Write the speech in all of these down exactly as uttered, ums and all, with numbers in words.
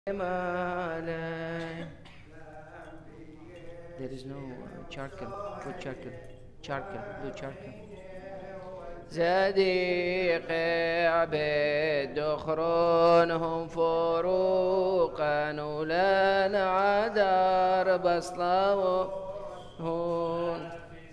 There is no uh, charcoal, good charcoal, charcoal, blue charcoal. صديقي عبيد دخرونهم فروقا ولن عدار بصلوهن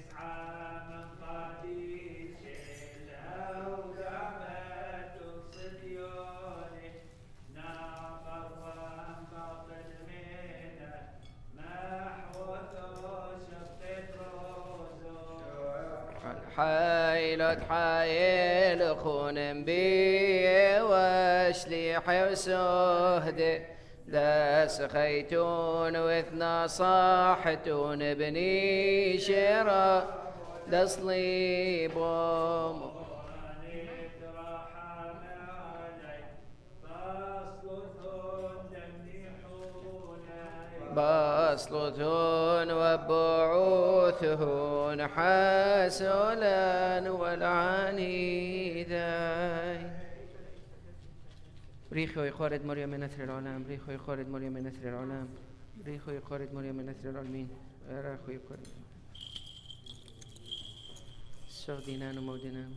حايلت حايل خون بي واشليح وسهد داس خيتون واثنا صاحتون بني شرا دصليبهم بصلتون وبعوثهن حسلا والعنيدين ريخو يخارج مريم من نثر العالم ريخو يخارج مريم من نثر العالم ريخو يخارج مريم من نثر العالمين ريخو يخارج سردينان ومودنان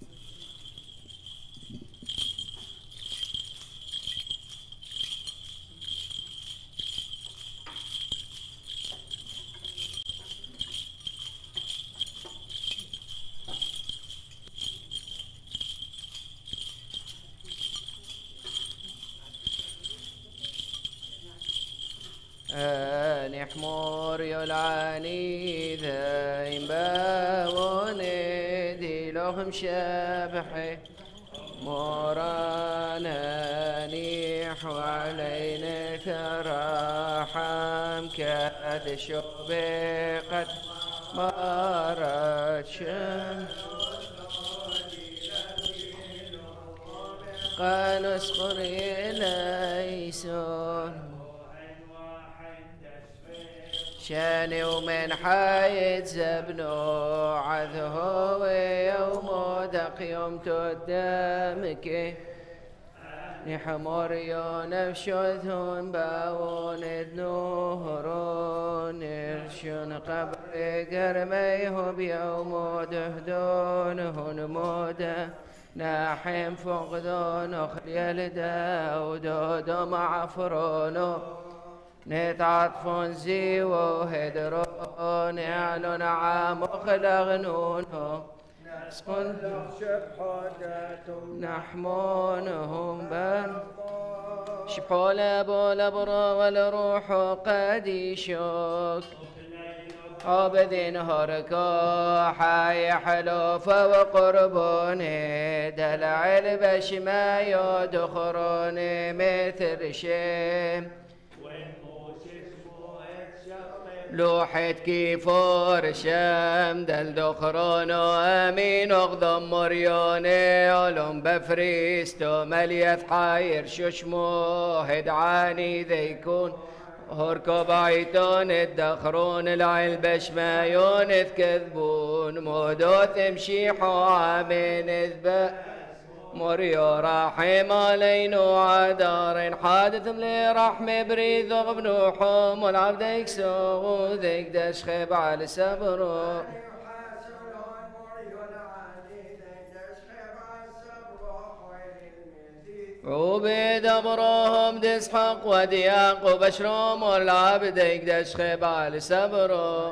نحمر يلعني ذاين باوني دي لهم شبحي مورانا نيح وعلينا تراحم كاد شبقت مرت شمس قال اسقر إليسون شاني ومن حيد زبنو عذهو يوم دق يوم تدامك نحمر يونفشوثون باون النهرون ارشون قبر قرميه بيوم دهدونهن مودا ناحم فقدون خليل داود دمع فرونو نتعطفون زي وهدرون يعلون عام وخلغنونهم سقن نحمونهم بر شبحول بول برا والروح قد يشوك عبدين هركا حي حلوف وقربون دلع البش ما يدخرون مثل شيم لوحت كيفور شام دل دخرون امين اغضم مريوني علم بفريستو مليث حاير ششمو هدعاني ذيكون هركو بعيتون الدخرون العلبش ما يونث كذبون مودوث مشيحو عامين اذبا مريو راحم علينو عدار حادث ملي رحمة بريد وغبنوحهم والعبد يكسو ذيك دشخب على سبرو وبيد أبروهم دسحق ودياق وبشروم والعبد يكدشخب على سبرو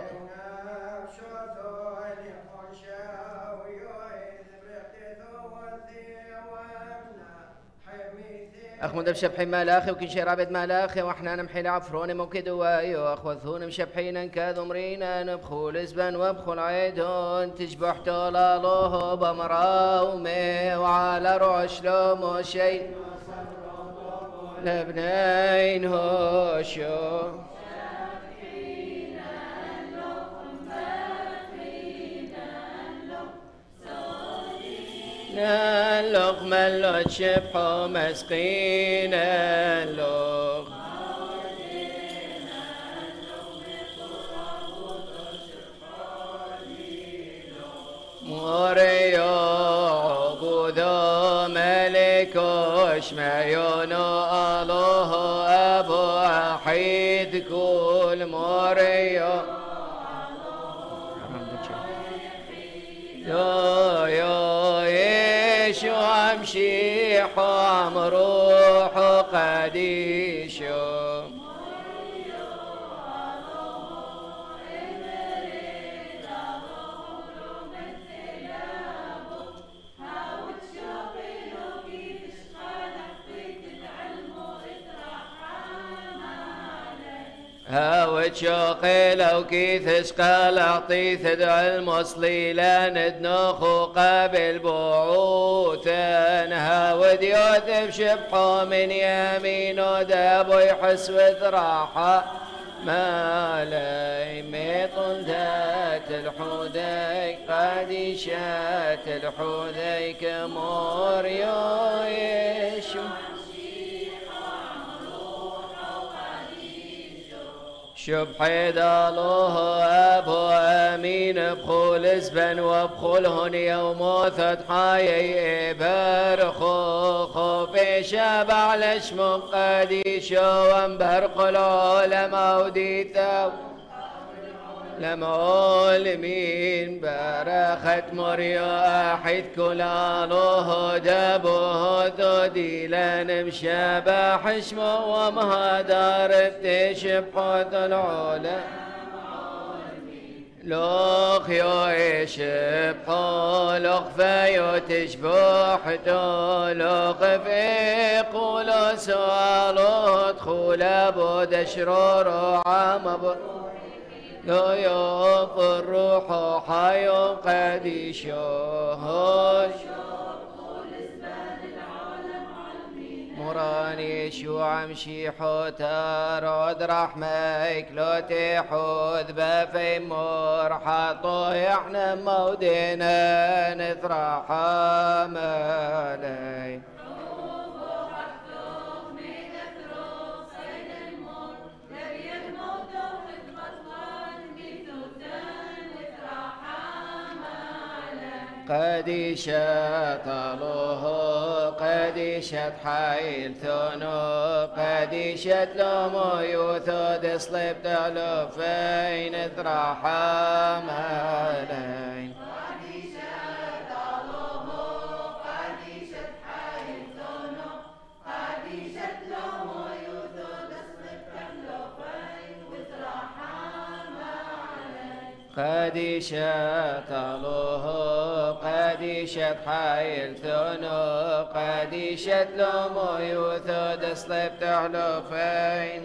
أخمد بشبحي مالاخي وكن شي رابد مالاخي وإحنا نمحي العفرون موكد وايو أخوذون مشبحين كاذو مرينا نبخول إزبان وبخول عيدون تشبح طلالوه بمراومي وعلى رعش لومو شي لبنين هوشو اللغ ملو شبحو مسقين اللغ موريو عبودو ملكو شمعيونو الله وحيد كل مريو يا يا يشو امشي حام روح قديشو هاوت شوقي لو كيث شقال اعطيث دع المصلي لان دنوخو قابل بعوثا هاود يوثب شبحو من يمين ودابو يحس وذراحه ما لي ميطن ذات الحوذيك قديشات الحوذيك موريو يشو شبحي دالوه أبو أمين بخول زبن وبخولهن يوم ثدحاي برخو خوفي شبع لشم قديشو وانبرق العلماء وديثاو لمول مين برخت مريو أحد كلالوه دابوه دودي لنمشى بحشمه ومهدار بتشبحوث العلا لوخ يو يشبحو لوخ فيو تشبحتو لوخ فيقو لو سوالو دخول ابو دشرور وعام يو يو الروح حيو قديشوه مراني شو عمشي حوتار عود رحمك لو تحوذ بفي مرحطو احنا مودينا نفرح مالي قديشة طلوه قديشة حيل ثونو قديشة لومو يوثود صليب تعلو فين اثراحا مالين قديشة طلوه قديشة حيل ثونو قديشة لومو يوثود صليب تعلو فين اثراحا مالين قديشة طلوه قديشة حيل ثونو قديشة لومو يوثود صليب تعلو فين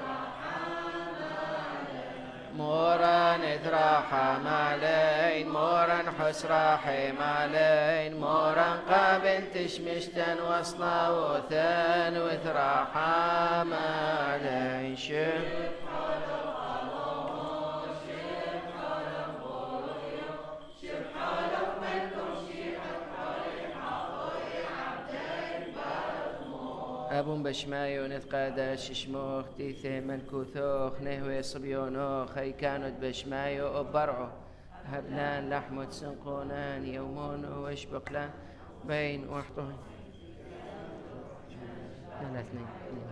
موران اتراحا مالين موران حس راحي مالين موران قابن تشمشتن وصلا وثان وثراحا مالين شف أبون بشمايو نثقادا ششموخ تيثي منكوثوخ نهوي صبيونوخ أي كانت بشمايو أبرعو هبنان لحمة سنقونان يومون واشبقلان بين وحطون لا اثنين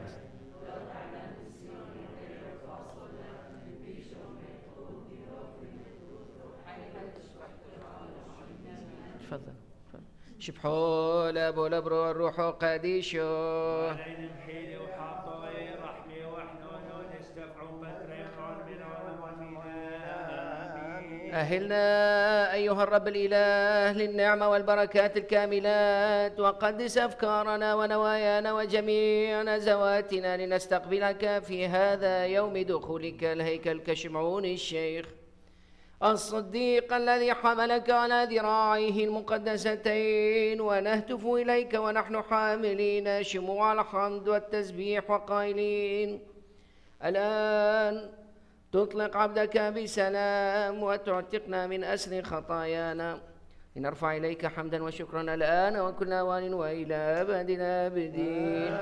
تفضل شبحو لابو لبرو الروح قديشو أهلنا أيها الرب الإله للنعمة والبركات الكاملات وقدس أفكارنا ونوايانا وجميع نزواتنا لنستقبلك في هذا يوم دخولك الهيكل كشمعون الشيخ الصديق الذي حملك على ذراعيه المقدستين ونهتف إليك ونحن حاملين شموع الحمد والتسبيح وقائلين الآن تطلق عبدك بسلام وتعتقنا من أسر خطايانا لنرفع إليك حمدا وشكرا الآن وكل أوان وإلى أبد الآبدين.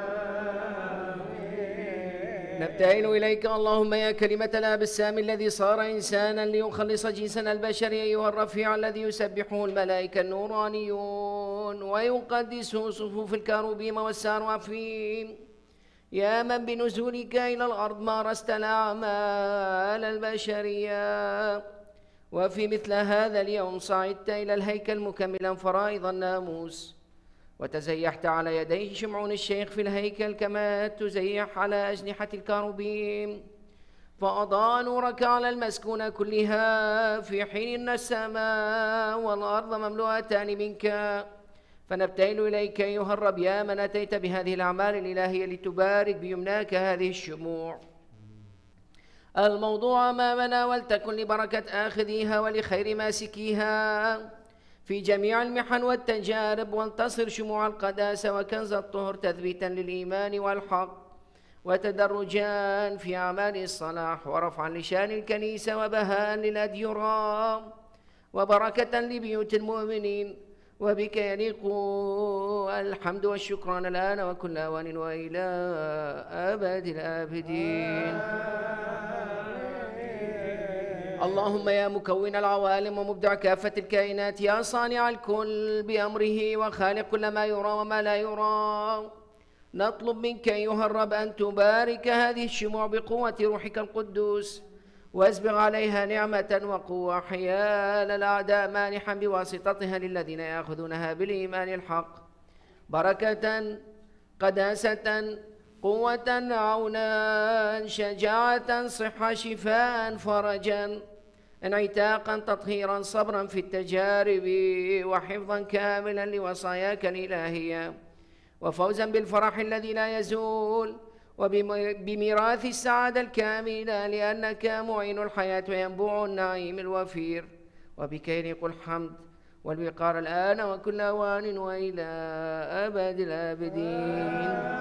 نبتهل إليك اللهم يا كلمة الآب السامي الذي صار إنسانا ليخلص جنسنا البشري أيها الرفيع الذي يسبحه الملائكة النورانيون ويقدسه صفوف الكروبيم والسرافيم. يا من بنزولك إلى الأرض مارست الأعمال البشرية، وفي مثل هذا اليوم صعدت إلى الهيكل مكملا فرائض الناموس، وتزيحت على يديه شمعون الشيخ في الهيكل كما تزيح على أجنحة الكروبيم، فأضاء نورك على المسكونة كلها، في حين أن السماء والأرض مملوءتان منك. فنبتهل إليك أيها الرب يا من أتيت بهذه الأعمال الإلهية لتبارك بيمناك هذه الشموع الموضوع أمامنا، ولتكن لبركة آخذيها ولخير ماسكيها في جميع المحن والتجارب، وانتصر شموع القداسة وكنز الطهر تثبيتا للإيمان والحق، وتدرجا في أعمال الصلاح، ورفعا لشان الكنيسة، وبهاء للأديرة، وبركة لبيوت المؤمنين. وبك يليق الحمد والشكران الآن وكل أوان وإلى أبد الآبدين. اللهم يا مكون العوالم ومبدع كافة الكائنات، يا صانع الكل بأمره وخالق كل ما يرى وما لا يرى، نطلب منك أيها الرب أن تبارك هذه الشموع بقوة روحك القدوس، واسبغ عليها نعمة وقوة حيال الأعداء مانحا بواسطتها للذين يأخذونها بالإيمان الحق، بركة قداسة قوة عونا شجاعة صحة شفاء فرجا انعتاقا تطهيرا صبرا في التجارب، وحفظا كاملا لوصاياك الإلهية، وفوزا بالفرح الذي لا يزول، وبميراث السعادة الكاملة، لأنك معين الحياة وينبوع النعيم الوفير. وبك يليق الحمد والوقار الآن وكل أوان وإلى أبد الآبدين.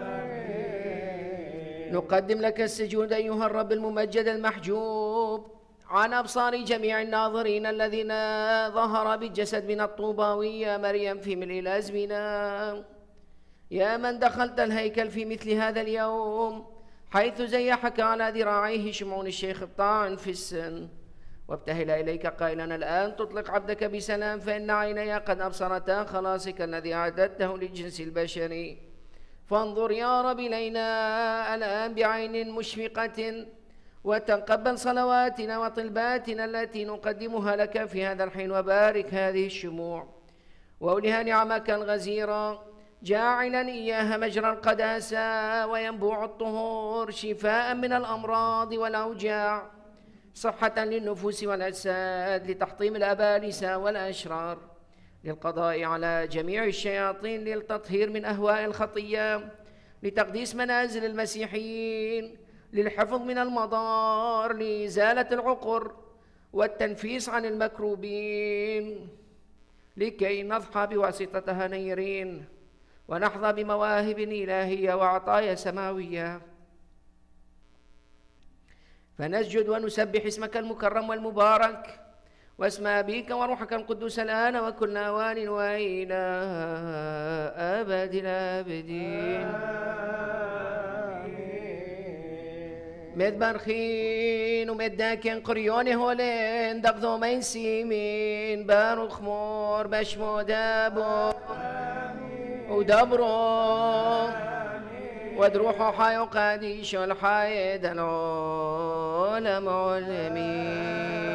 نقدم لك السجود أيها الرب الممجد المحجوب عن أبصار جميع الناظرين الذين ظهر بالجسد من الطوباوية مريم في ملء الأزمنة، يا من دخلت الهيكل في مثل هذا اليوم حيث زيحك على ذراعيه شمعون الشيخ الطاعن في السن، وابتهل إليك قائلا الآن تطلق عبدك بسلام، فإن عيني قد أبصرتا خلاصك الذي أعددته للجنس البشري. فانظر يا رب إلينا الآن بعين مشفقة، وتقبل صلواتنا وطلباتنا التي نقدمها لك في هذا الحين، وبارك هذه الشموع وأولها نعمك الغزيرة، جاعلا إياها مجرى القداسة وينبوع الطهور، شفاء من الأمراض والأوجاع، صحة للنفوس والأجساد، لتحطيم الأبالسة والأشرار، للقضاء على جميع الشياطين، للتطهير من أهواء الخطية، لتقديس منازل المسيحيين، للحفظ من المضار، لإزالة العقر والتنفيس عن المكروبين، لكي نضحى بواسطتها نيرين ونحظى بمواهب إلهية وعطايا سماوية، فنسجد ونسبح اسمك المكرم والمبارك، واسم أبيك وروحك القدوس الآن وكل أوان وإلى أبد الآبدين. مد برخين ومد داكن قريوني هولين دقذو مين سيمين باروخ مور بشمو دابو ودبرو ودروحو حيو قاديشو الحايد العالم علمين.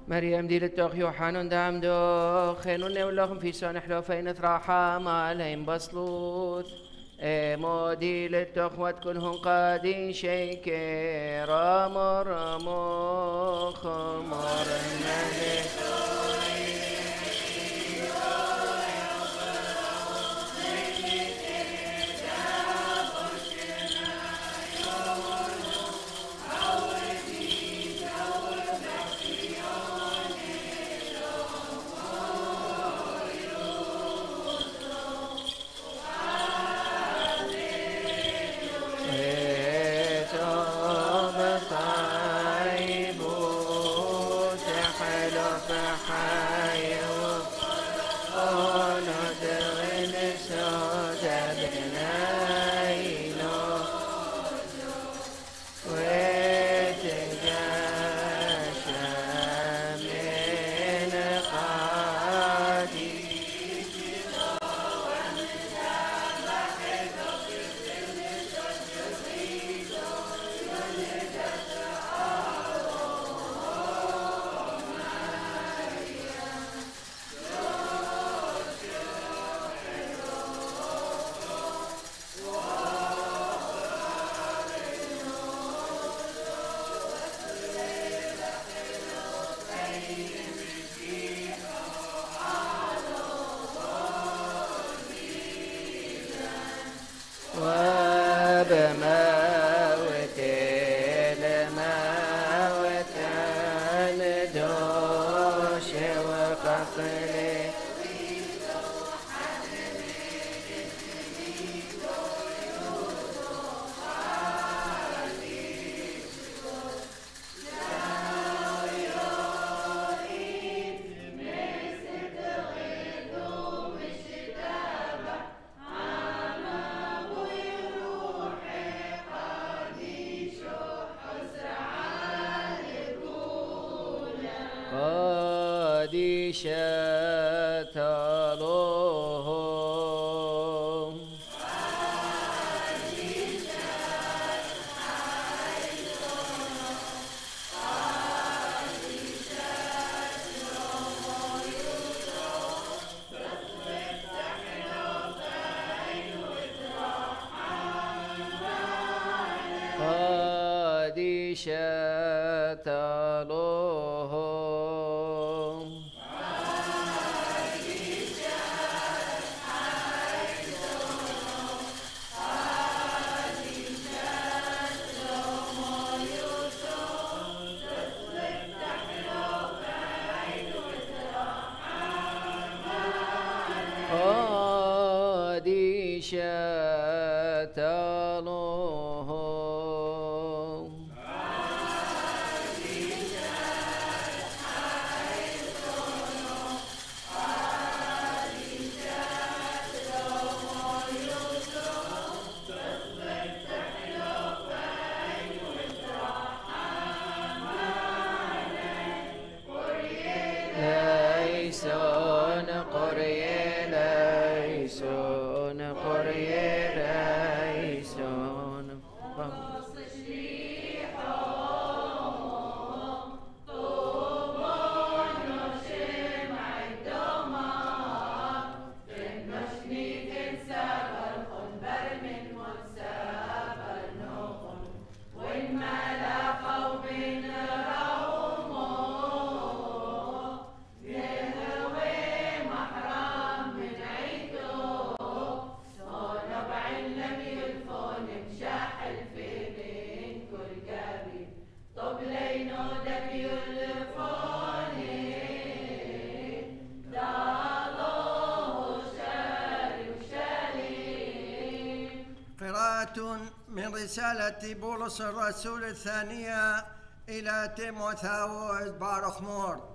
مريم دي للتوخ يوحانون دام دو خينون ولهم في سون حلوفين ثراحة ما لهم بصلوت مودي للتوخ وتكونهم قادين شيكي رامر رامو خمر الملك من رسالة بولس الرسول الثانية إلى تيموثاوس بارخمور.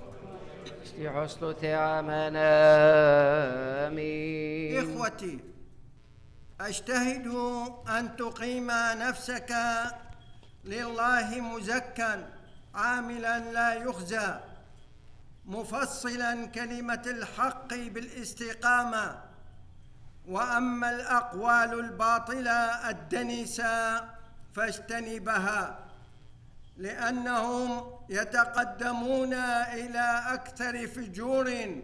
إخوتي، أجتهد أن تقيم نفسك لله مزكا عاملا لا يخزى، مفصلا كلمة الحق بالاستقامة، وأما الأقوال الباطلة الدنيسة فاجتنبها، لأنهم يتقدمون إلى أكثر فجور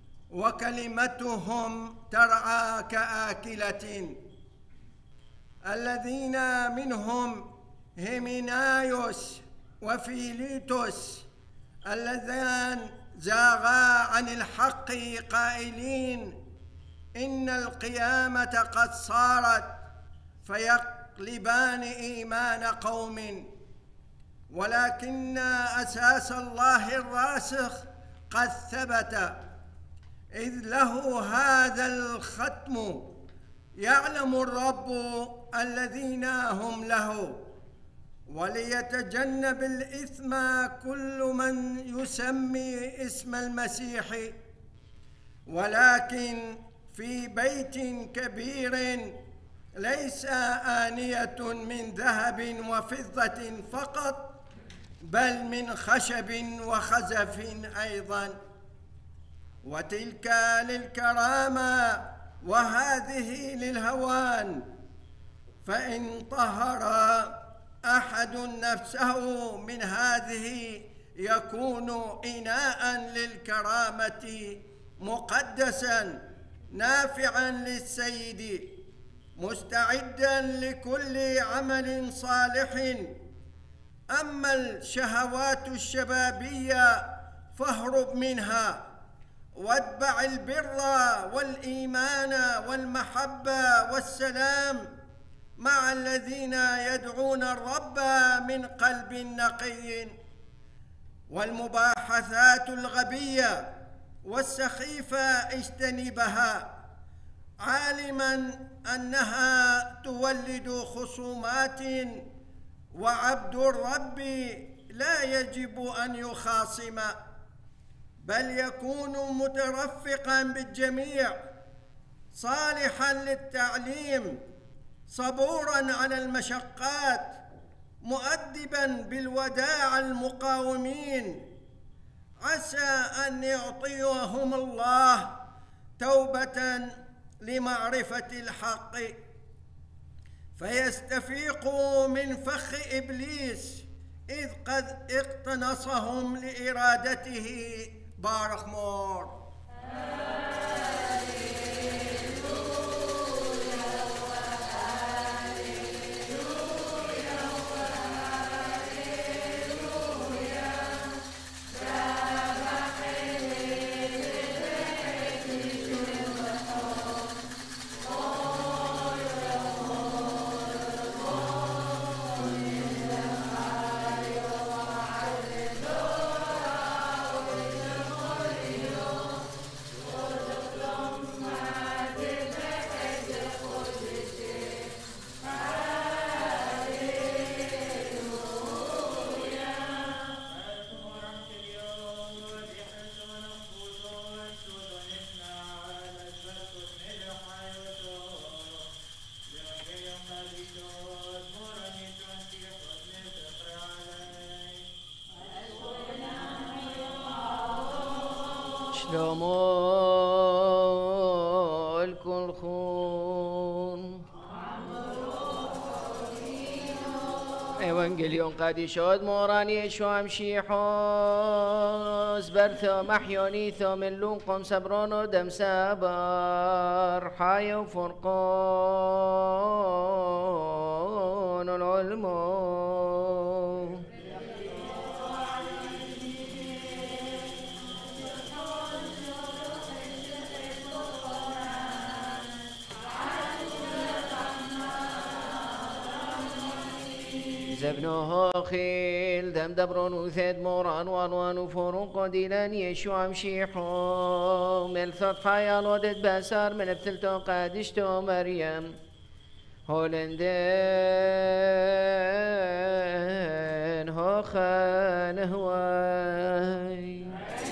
وكلمتهم ترعى كآكلة. الذين منهم هيمنايوس وفيليتوس اللذان زاغا عن الحق قائلين إن القيامة قد صارت، فيقلبان إيمان قوم، ولكن أساس الله الراسخ قد ثبت، إذ له هذا الختم: يعلم الرب الذين هم له، وليتجنب الإثم كل من يسمي اسم المسيح. ولكن في بيت كبير ليس آنية من ذهب وفضة فقط، بل من خشب وخزف أيضا، وتلك للكرامة وهذه للهوان. فإن طهر أحد نفسه من هذه يكون إناء للكرامة مقدسا نافعا للسيد، مستعدا لكل عمل صالح. أما الشهوات الشبابية فاهرب منها، واتبع البر والإيمان والمحبة والسلام مع الذين يدعون الرب من قلب نقي. والمباحثات الغبية والسخيفة اجتنبها، عالما أنها تولد خصومات، وعبد الرب لا يجب أن يخاصم، بل يكون مترفقا بالجميع، صالحا للتعليم، صبورا على المشقات، مؤدبا بالوداع المقاومين، عسى أن يعطيهم الله توبة لمعرفة الحق، فيستفيقوا من فخ إبليس إذ قد اقتنصهم لإرادته. بارك مور. شلومو الكل خون إيوانجليون قادي شود موراني شوام شيحوز برثو محيونيثو من لونقم سبرونو دم سابر حايو فرقون العلمو زبنوه خيل دم دبرون وثيد موران وانوان وفروق وديلان يشوع مشيحو ملثط حيال ودد بسار من ابتلتو قادشتو مريم هولندين هو خان هواي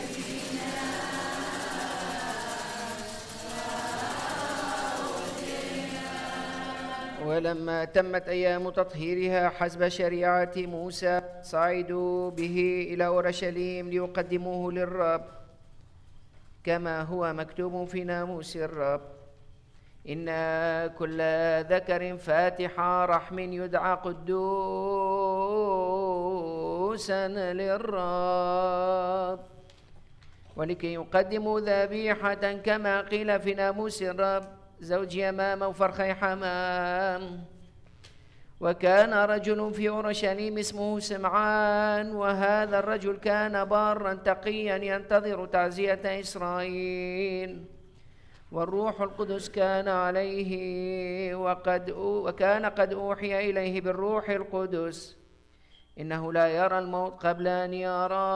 ولما تمت أيام تطهيرها حسب شريعة موسى صعدوا به إلى أورشليم ليقدموه للرب كما هو مكتوب في ناموس الرب: إن كل ذكر فاتح رحم يدعى قدوس قدوسا للرب، ولكي يقدموا ذبيحة كما قيل في ناموس الرب، زوج يمام وفرخي حمام. وكان رجل في أورشليم اسمه سمعان، وهذا الرجل كان بارا تقيا ينتظر تعزية إسرائيل، والروح القدس كان عليه، وقد وكان قد أوحي إليه بالروح القدس إنه لا يرى الموت قبل أن يرى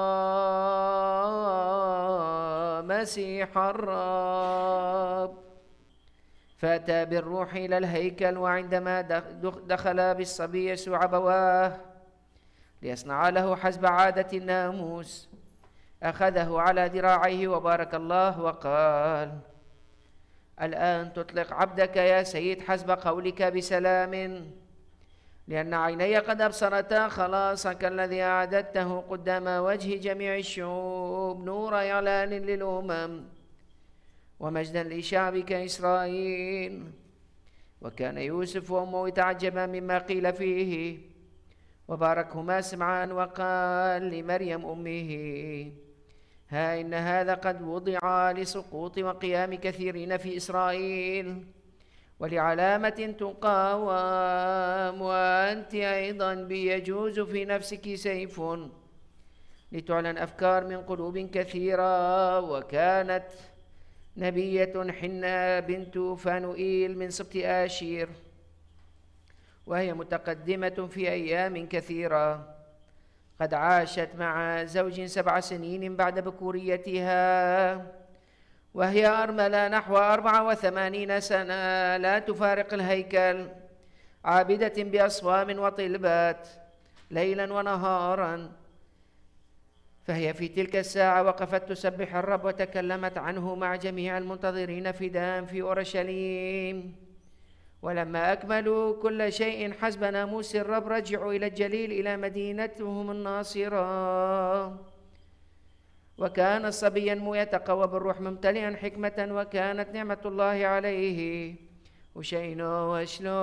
مسيح الرب. فأتى بالروح إلى الهيكل، وعندما دخل بالصبي يسوع أبواه ليصنع له حسب عادة الناموس، أخذه على ذراعيه وبارك الله وقال: الآن تطلق عبدك يا سيد حسب قولك بسلام، لأن عيني قد أبصرتا خلاصك الذي أعددته قدام وجه جميع الشعوب، نور إعلان للأمم ومجدا لشعبك إسرائيل. وكان يوسف وأمه يتعجبا مما قيل فيه، وباركهما سمعان وقال لمريم أمه: ها إن هذا قد وضع لسقوط وقيام كثيرين في إسرائيل، ولعلامة تقاوم، وأنت أيضا بيجوز في نفسك سيف لتعلن أفكار من قلوب كثيرة. وكانت نبية حنة بنت فانوئيل من سبط آشير، وهي متقدمة في أيام كثيرة، قد عاشت مع زوج سبع سنين بعد بكوريتها، وهي أرملة نحو أربع وثمانين سنة، لا تفارق الهيكل، عابدة بأصوام وطلبات ليلا ونهارا. فهي في تلك الساعة وقفت تسبح الرب، وتكلمت عنه مع جميع المنتظرين فداء في أورشليم. ولما أكملوا كل شيء حسب ناموس الرب، رجعوا إلى الجليل إلى مدينتهم الناصرة. وكان الصبي ينمو يتقوى بالروح ممتلئا حكمة، وكانت نعمة الله عليه وشينو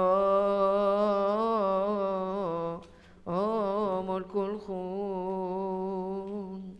وشلو ملك الخون.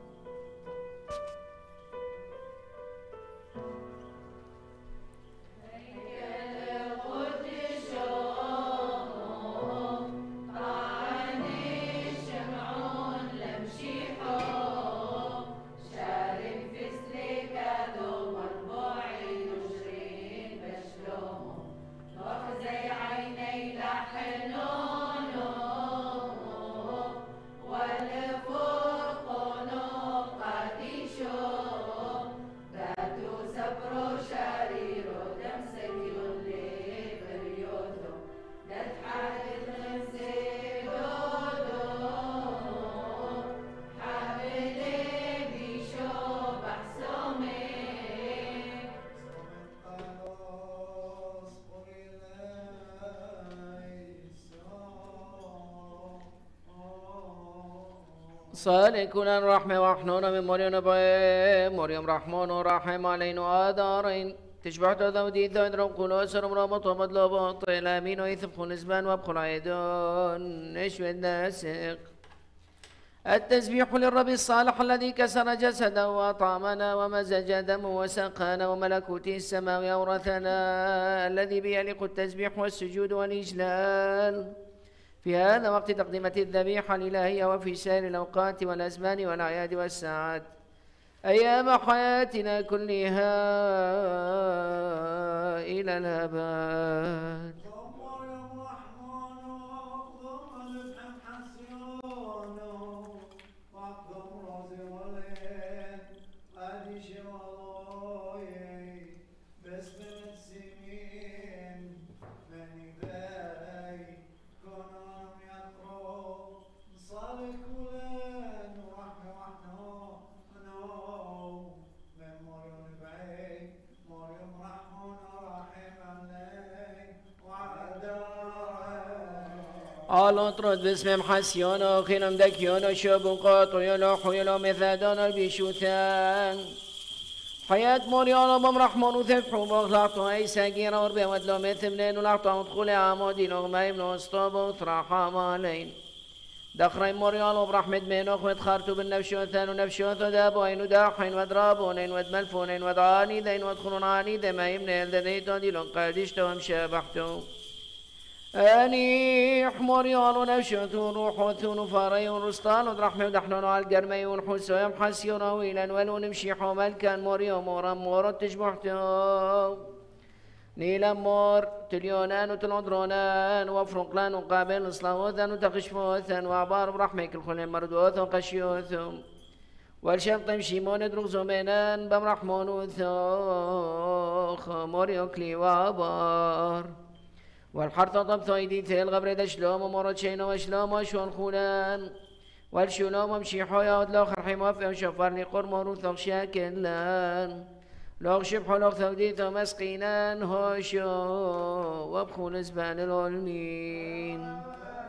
صالح كل الرحمة وحنون من مريم نبي مريم رحمن ورحم علينا آدارين تشبع تذودي ذودر قلوس رمرمط ومطلوبط الأمين ويثبخ نسبان وابخل عيدون نشوي الناسق. التسبيح للرب الصالح الذي كسر جسده وطعمنا ومزج دمه وسقانا وملكوته السماوي أورثنا، الذي بيليق التسبيح والسجود والإجلال في هذا وقت تقدمة الذبيحة الإلهية، وفي سائر الأوقات والأزمان والأعياد والساعات أيام حياتنا كلها إلى الأبد. على طرد باسم حسيون خيلم دكيون شوب قاطر يلوح يلو مثادون البيشوثان حياة مريانا بمرحمن وثفحوا بغلاطوا أي ساقيرا وربي ودلو مثمنين ولعطوا ودخولي عمودي لغمايم لوسطوب وثراحا مالين دخرين موريال وبرحمة مينوخ وتخارتو بالنفشوثان ونفشوث ودابوين وداحين ودرابونين ودملفونين ودعانيدين ودخلون عنيد ما يمنيل دديتو ديلون قادشتو ومشابحتو أني حموريال ونفشوثون روحوثون وفاريون رسطان ودرحمة ودحنون على القرميون حسو يمحسيون ويلا ولون مشيحو ملكان موريو مورا مورا تشبحتو نيلا مور تليونان وتلودرونان وفرقلان وقابل صلاوثان وتقشفوثان وعبار برحمك الخلين مردوث وقشيوثم والشبط شيمون درغزو مينان بمرحمون وثوخ موريوكلي وعبار والحرطة طبثو ايديتي الغبر شلوم ومورتشين وشلوم وشون خولان والشلوم ومشيحو ياود لوخر حموفي وشفرني قرمون وثوخ شاكلان لوغ شبحو لوغ ثوديثو مسقينان هوشو وابخو نزبان العلمين.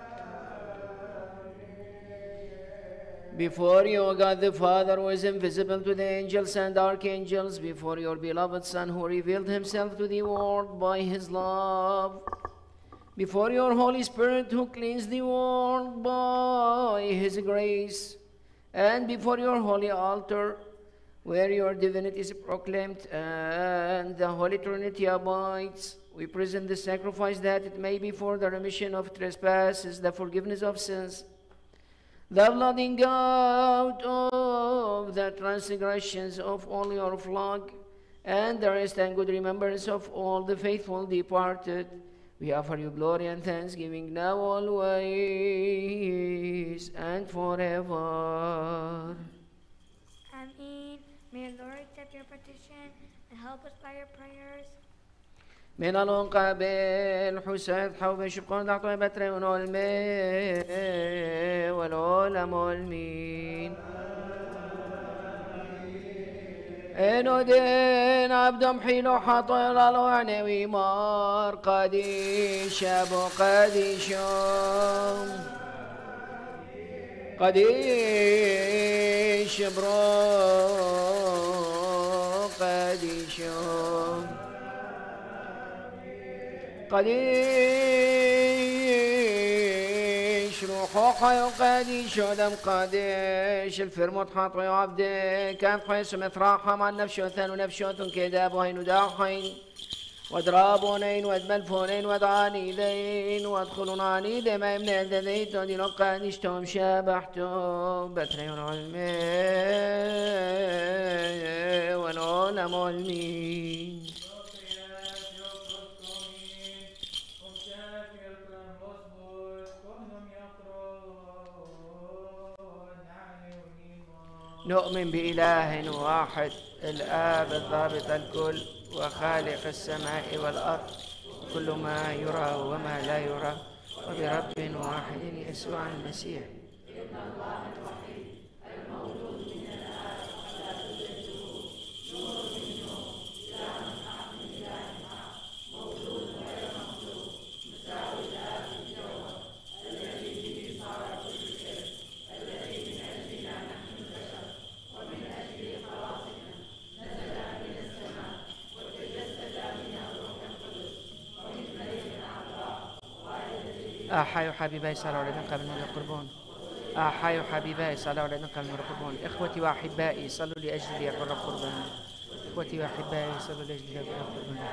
Before you, God the Father, was invisible to the angels and archangels, before your beloved Son, who revealed himself to the world by his love, before your Holy Spirit, who cleansed the world by his grace, and before your holy altar, where your divinity is proclaimed and the Holy Trinity abides, we present the sacrifice that it may be for the remission of trespasses, the forgiveness of sins, the blotting out of the transgressions of all your flock, and the rest and good remembrance of all the faithful departed. We offer you glory and thanksgiving now, always, and forever. Amen. May the Lord accept your petition and help us by your prayers. من القابل حساد حوب شبقون دعطوا بترون الماء والعلم والمين إنو دين عبد محيلو حطير الوعني ويمار قديش أبو قديشو قديش برو قديشو قديش روحو حيو قديش ودم قديش الفرموت حاطو يا عبدي كان حيس متراحة مع النفشوثان ونفشوثن كدابوهين وداحين ودرابونين ودملفونين ودعانيدين وادخلون عنيدي ما يمنع دديتو دينو قديشتو مشابحتو بتريون علمي والعلم والمين نؤمن بإله واحد الآب الضابط الكل وخالق السماء والأرض كل ما يرى وما لا يرى وبرب واحد يسوع المسيح ابن الله الوحيد المولود من الآب ولا تزده نور منه إله حق من إله حق مولود غير مخلوق مساوي الآب في الجوهر الذي به صار كل شيء الذي من أجلنا نحن البشر ومن أجل خلاصنا نزل من السماء وتجسد من الروح القدس ومن مريم العذراء أحيوا حبيبي صلوا على قبل من القربان أحيوا حبيبي صلوا على قبل من القربان إخوتي وأحبائي صلوا لأجلي يا قرب القربان إخوتي وأحبائي صلوا لأجلي يا قرب القربان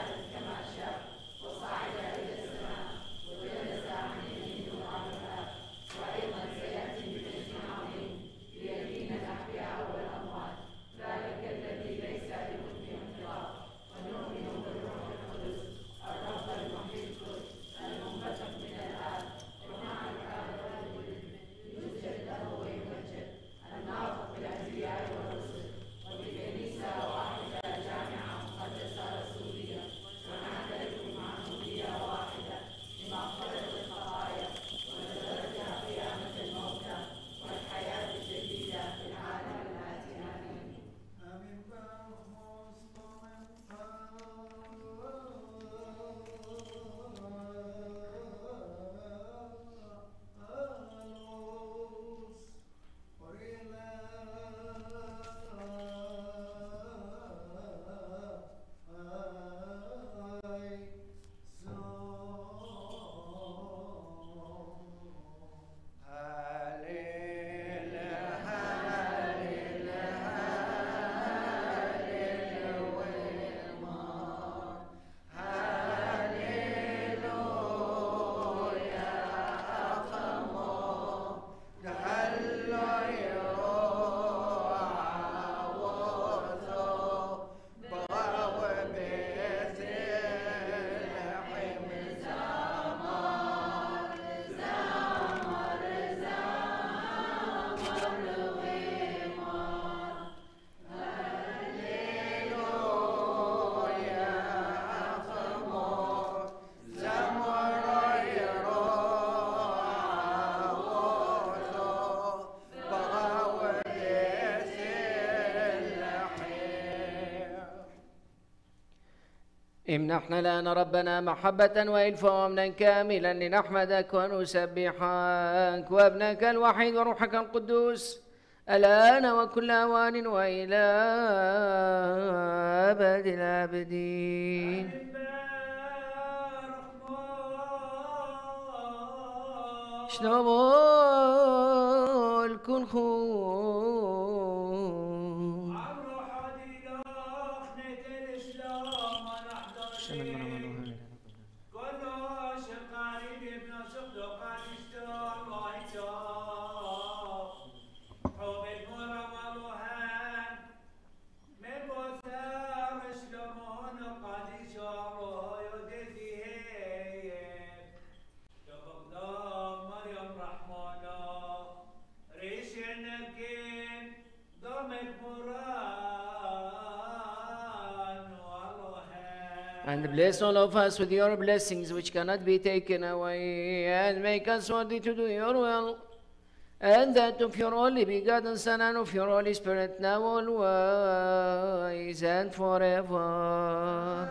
امنحنا لنا ربنا محبة وإلفا أمنا كاملا لنحمدك ونسبحك وابنك الوحيد وروحك القدوس الآن وكل أوان وإلى أبد الآبدين. شنو الكل خون And bless all of us with your blessings which cannot be taken away, and make us worthy to do your will, and that of your only begotten Son and of your Holy Spirit, now always and forever.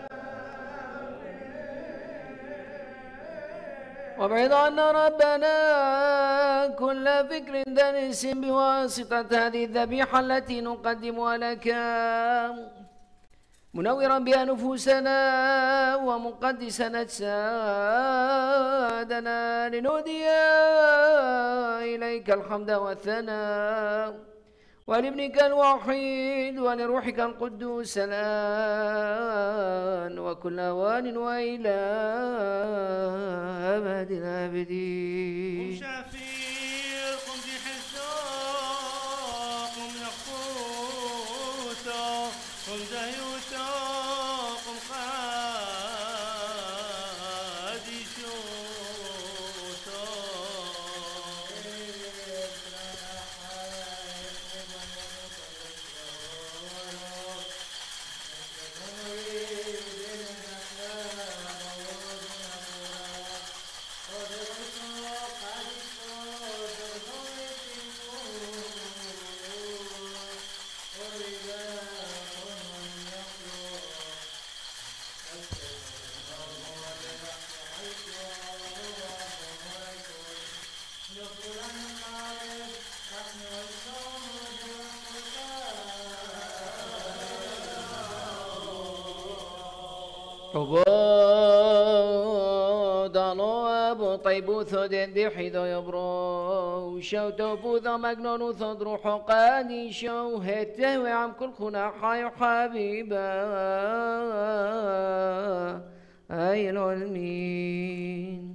وابعد عنا ربنا كل فكر دنس بواسطة هذه الذبيحة التي نقدمها لك، منورا بها نفوسنا ومقدسا أجسادنا لنهدي إليك الحمد والثناء، ولابنك الوحيد ولروحك القدوس الآن وكل أوان وإلى أبد الآبدين. Obodalo abo taibutho dendi hido yobro shauto budha magnono thodro hokani shau hete we am kul khuna hayo habiba ayil min.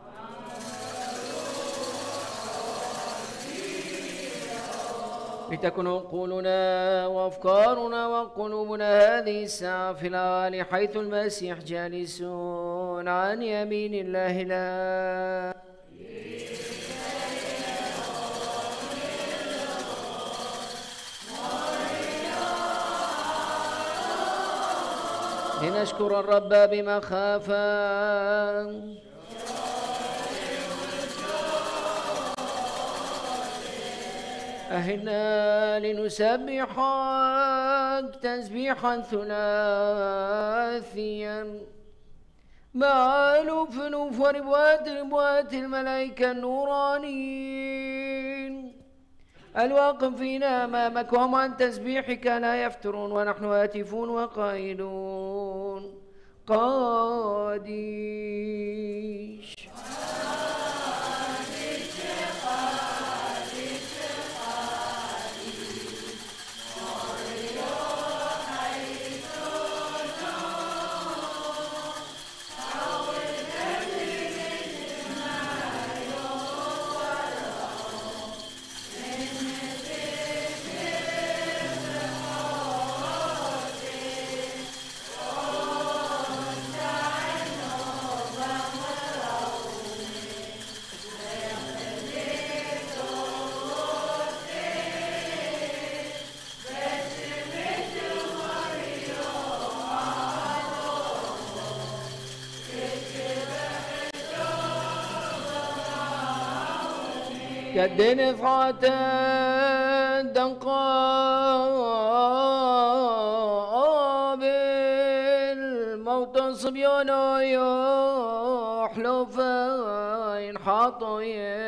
لتكن عقولنا وأفكارنا وقلوبنا هذه الساعة في العالي حيث المسيح جالسون عن يمين الله لا لنشكر الرب بمخافة أهلنا لنسبحك تسبيحا ثلاثيا مع ألوف ألوف وربوات ربوات الملائكة النورانيين الواقفين أمامك وهم عن تسبيحك لا يفترون ونحن هاتفون وقائلون قاديش كالدين فاتا دنقا بالموت صبيان يحلفين حطوا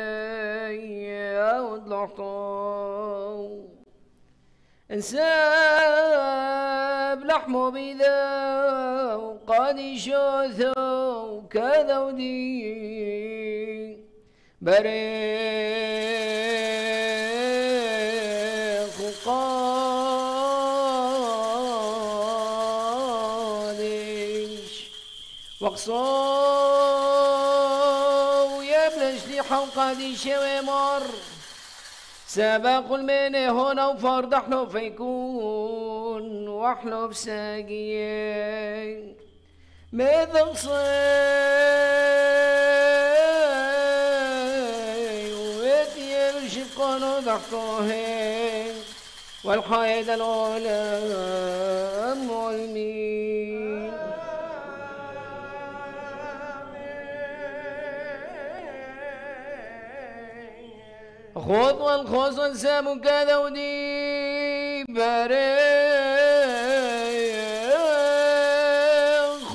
يودلحطوا انساب لحمه بذا وقد يشوثوا كذا ودي بريق وقادش وقصوا يبلش لي حوقادش ومر سبق المني هنا وفرد احلف يكون واحلف ساقيين مثل صي ويتير شفقون وضحكوهين والحيد العلم والمين خذ والخوص والسام كذا ودي بريخ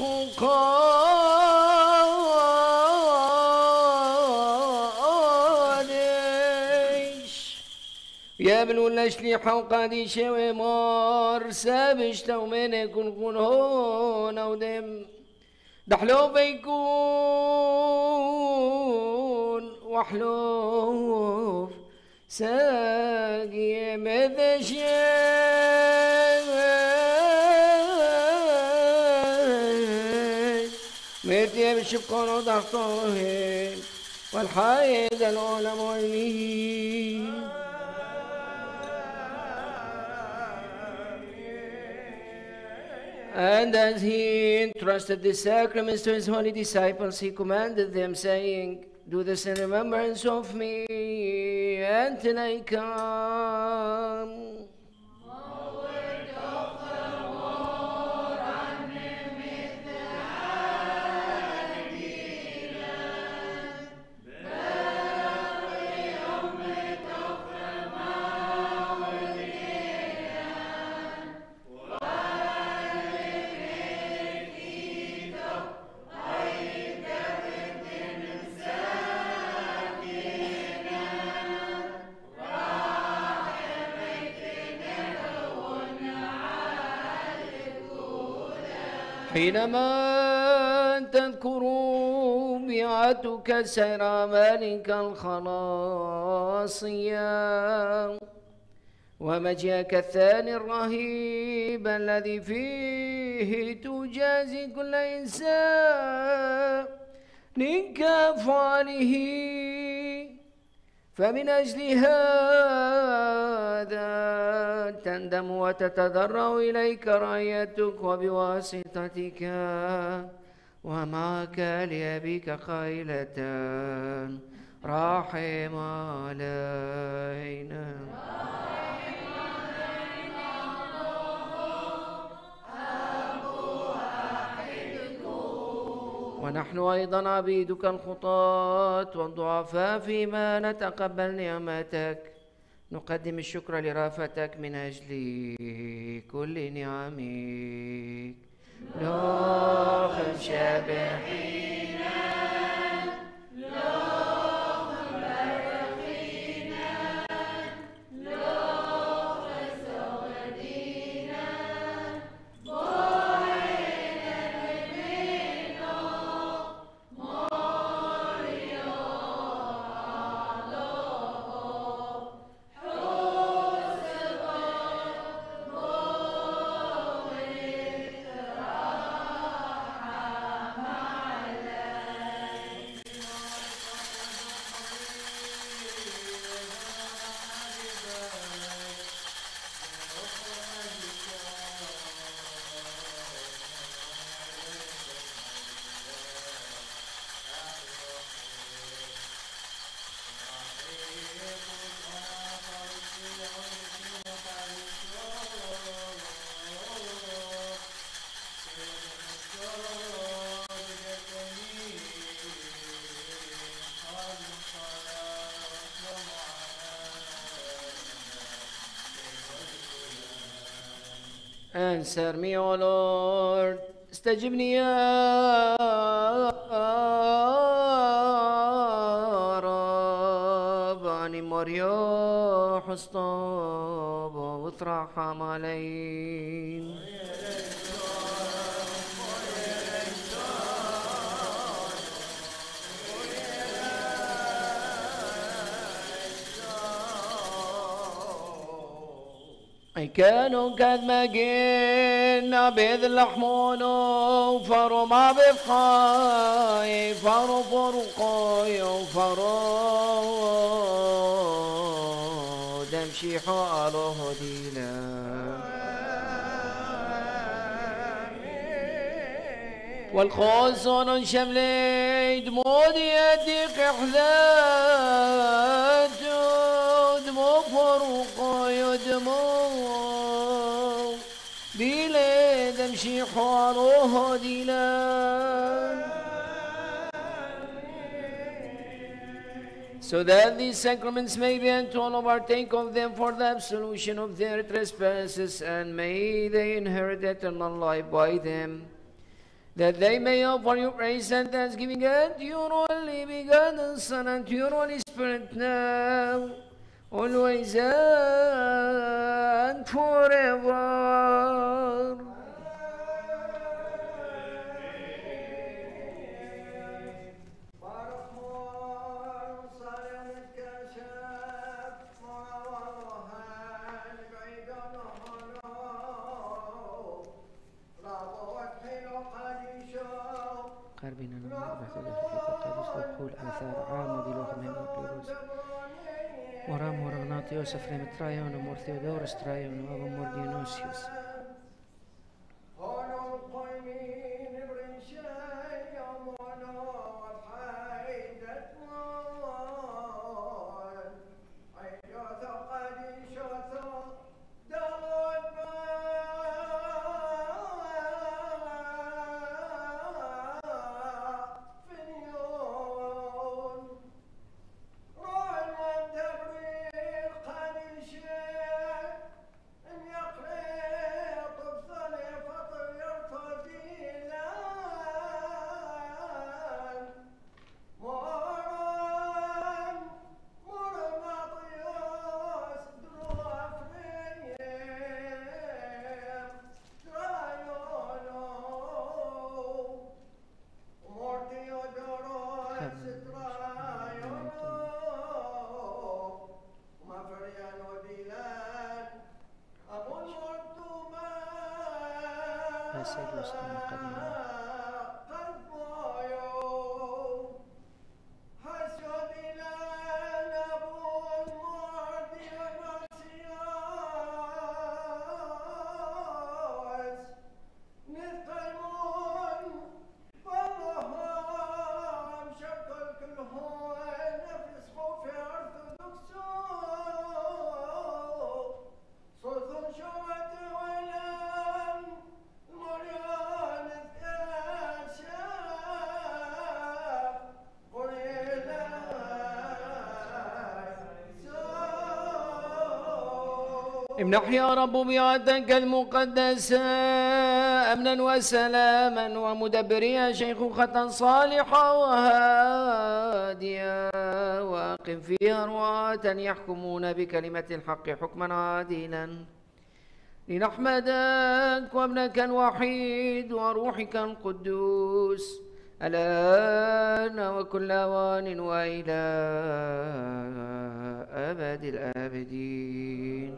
وقادش يبلو الأشليحة وقادش ومار سابش تومين يكون كون هون ودم دحلو بيكون وحلوف ساقي مذشين مرتي بشبقون وضغطوهن والحايد العلم والمين And as he entrusted the sacraments to his holy disciples, he commanded them, saying, do this in remembrance of me until I come. حينما تذكروا بيعتك سير مالك الخلاصية ومجيئك الثاني الرهيب الذي فيه تجازي كل إنسان كأفعاله، فمن أجل هذا تندم وتتضرع إليك رعيتك وبواسطتك ومعك لأبيك قائلة راحم علينا. ونحن أيضا عبيدك الخطاة والضعفاء فيما نتقبل نعمتك نقدم الشكر لرافتك من أجل كل نعمك. لوخ شابحين لوخ مباركين لوخ سودين Answer me, O Lord, استجبني يا رب عني مريوح اسطاب وترحم علي. أي كانوا قد ما جينا بيذ اللحمون وفروا ما بفقاي فروا فرقاي وفروا دمشي حاله دينا والخوصون شملي دمود يديك حذات دمو فرقاي دمو ديلا دمشي حاله ديلا. So that these sacraments may be and all of partake of them for the absolution of their trespasses, and may they inherit eternal life by them, that they may offer you praise and thanksgiving unto your only begotten Son and to your Holy Spirit now, always and forever. قربنا نمر بحث الأخير وقادس لقول آثار عام ودلوخ مهم وقلوز ورام ورغناطي يوسف ريمترايون ومورثيودورس ترايون وابو مورديونوسيوس. امنح يا رب بيعتك المقدسة أمنا وسلاما ومدبريا شيخوخة صالحة وهادية، واقم فيها رواة يحكمون بكلمة الحق حكما عادلا، لنحمدك وابنك الوحيد وروحك القدوس الآن وكل أوان وإلى أبد الآبدين.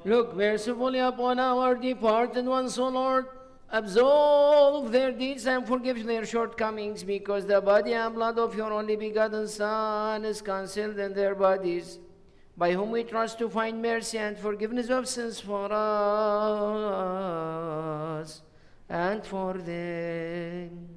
Look mercifully upon our departed ones, O Lord. Absolve their deeds and forgive their shortcomings, because the body and blood of your only begotten Son is concealed in their bodies, by whom we trust to find mercy and forgiveness of sins for us and for them.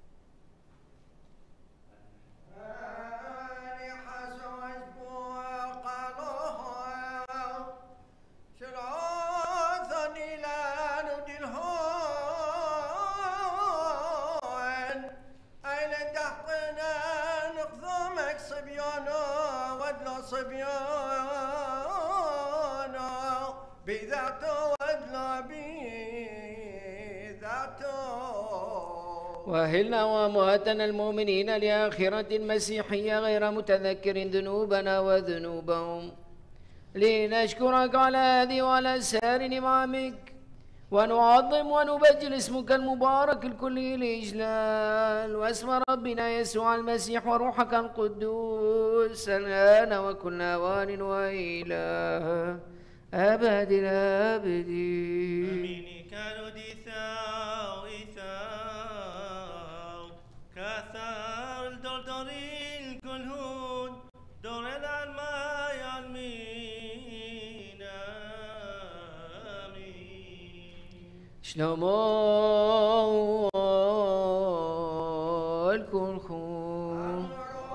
وأهلنا وأمواتنا المؤمنين لآخرة المسيحية غير متذكر ذنوبنا وذنوبهم، لنشكرك على هذه وعلى سائر نعمك، ونعظم ونبجل اسمك المبارك الكلي الإجلال، واسم ربنا يسوع المسيح وروحك القدوس الآن وكل أوان وإلى أبد الآبدين. Amini karo di thau i thau kathar dordoril kulhud dorel almay almin amin. شلومو الكلخوم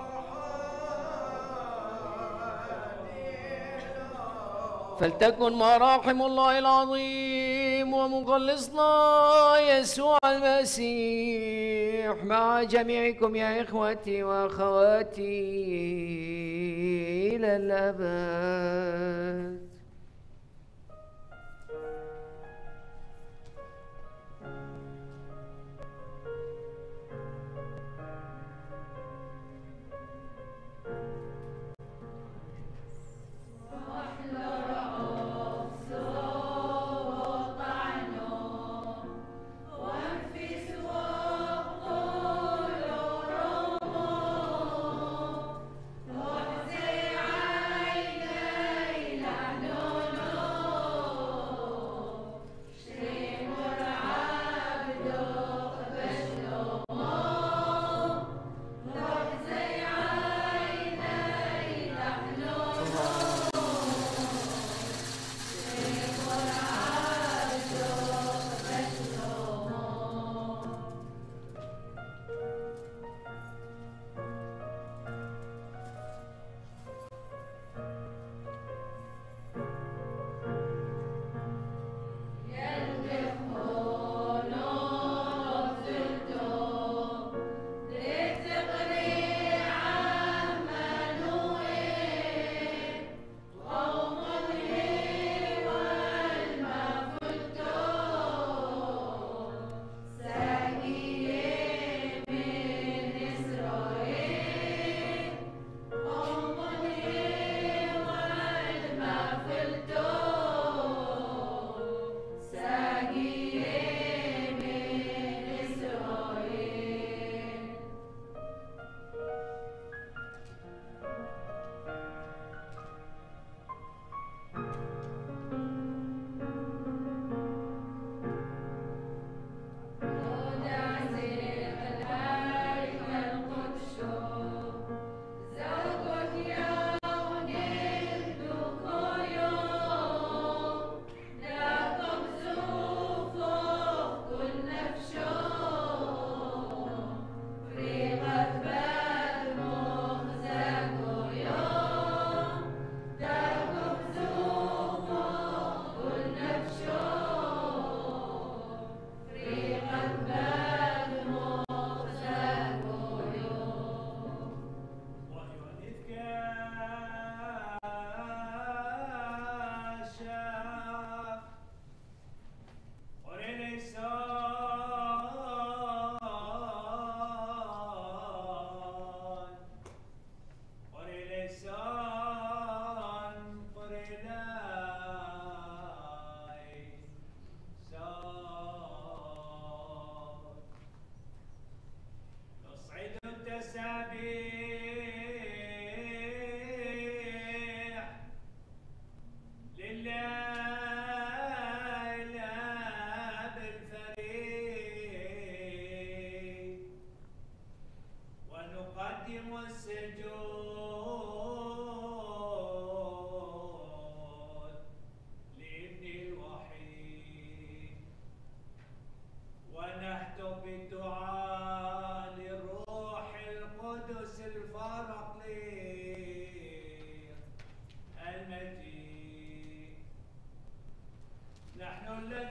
فلتكن مراحم الله العظيم ومخلصنا يسوع المسيح مع جميعكم يا إخوتي وأخواتي إلى الأبد. Lord, say I نحن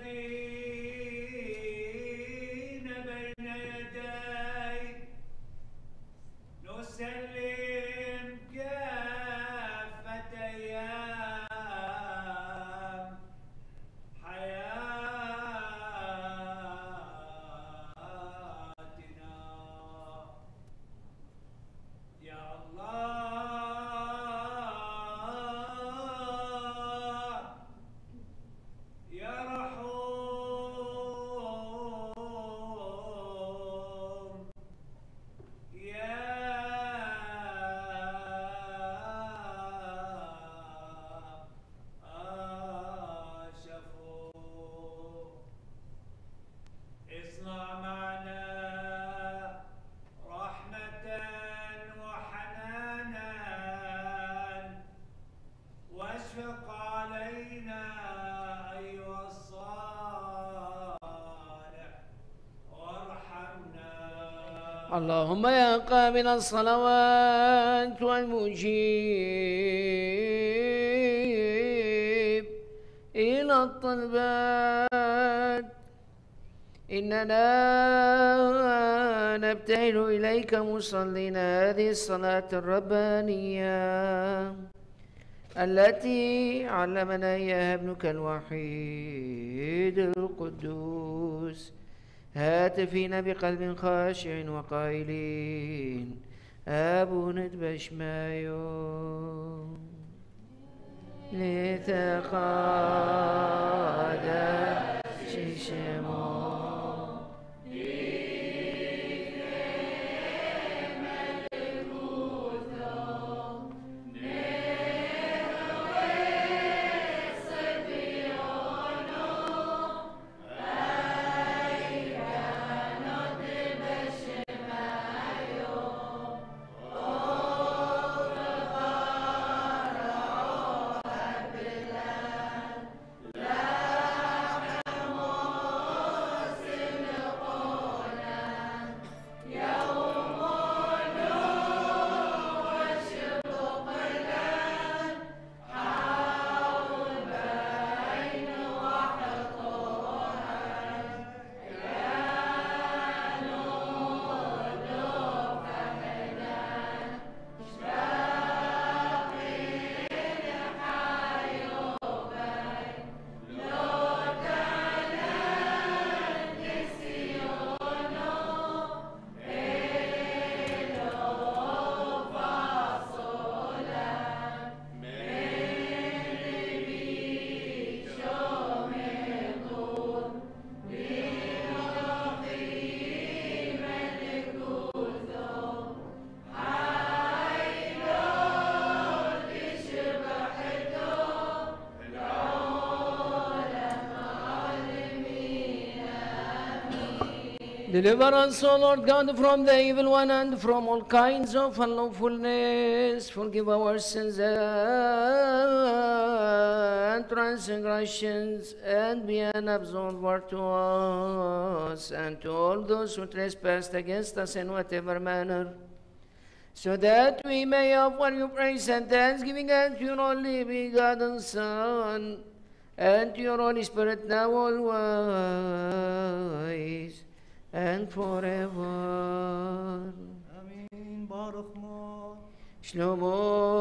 الذين بين يديك نسلم كافة أيام حياتنا يا الله يا رحوم يا شفور اصنع معنا رحمة وحنانا واشفق علينا أيها الصالح وارحمنا. اللهم يا قابل الصلوات والمجيب إلى الطلبات إننا نبتهل إليك مصلين هذه الصلاة الربانية التي علمنا إياها ابنك الوحيد القدوس هاتفين بقلب خاشع وقائلين أبونا بشمايو لتقادس شمو Deliver us, O Lord God, from the evil one and from all kinds of unlawfulness. Forgive our sins and transgressions, and be an absolver to us and to all those who trespass against us in whatever manner, so that we may offer you praise and thanksgiving unto your only begotten Son, and to your Holy Spirit, now always and forever. Amin. Baruch mo. Shlomo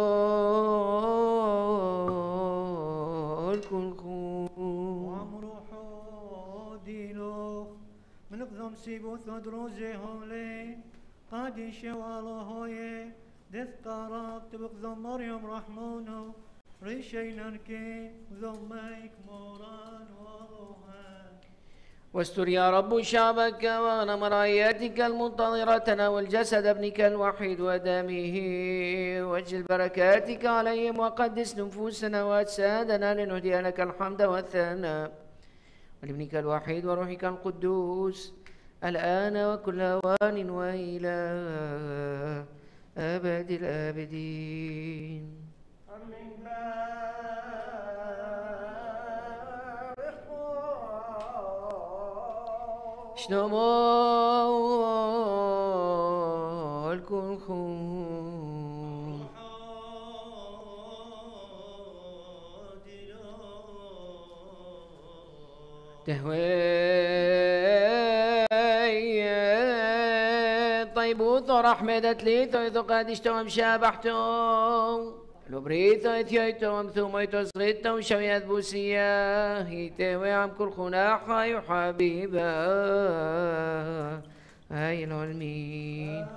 الكلكم وامروحو ديلوخ من قدم سيبو ثدروزهم لي قادي شوالو هوي دث قراب تبقدم مريم رحمونو ريشينا كي ذميك موران وروحان. واستر يا رب شعبك وغنم رعيتك المنتظرة تناول جسد ابنك الوحيد ودمه واجل بركاتك عليهم وقدس نفوسنا وأجسادنا لنهدي لك الحمد والثناء ولابنك الوحيد وروحك القدوس الآن وكل أوان وإلى أبد الآبدين. آمين. شلومو الكلكم تهوي طيبوث رحمة تليثو إذو قادشتو مشابحتو لبريثو إثيويتو ومثوميتو صغيتو شويات بوسيا هيتوي عم كل خناحة يحبيبا هاي العلمين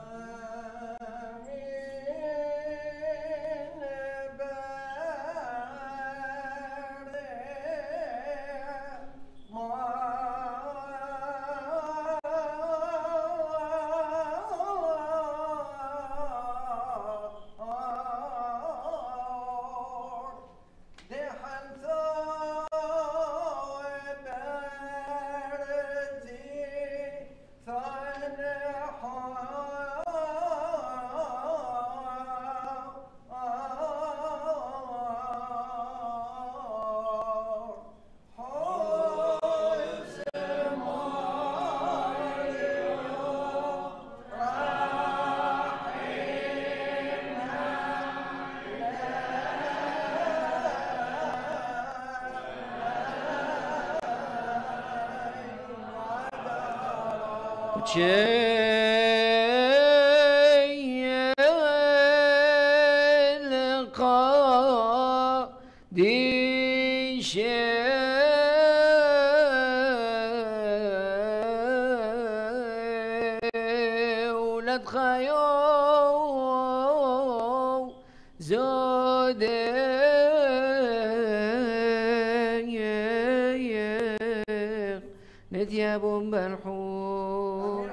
نثياب بالحور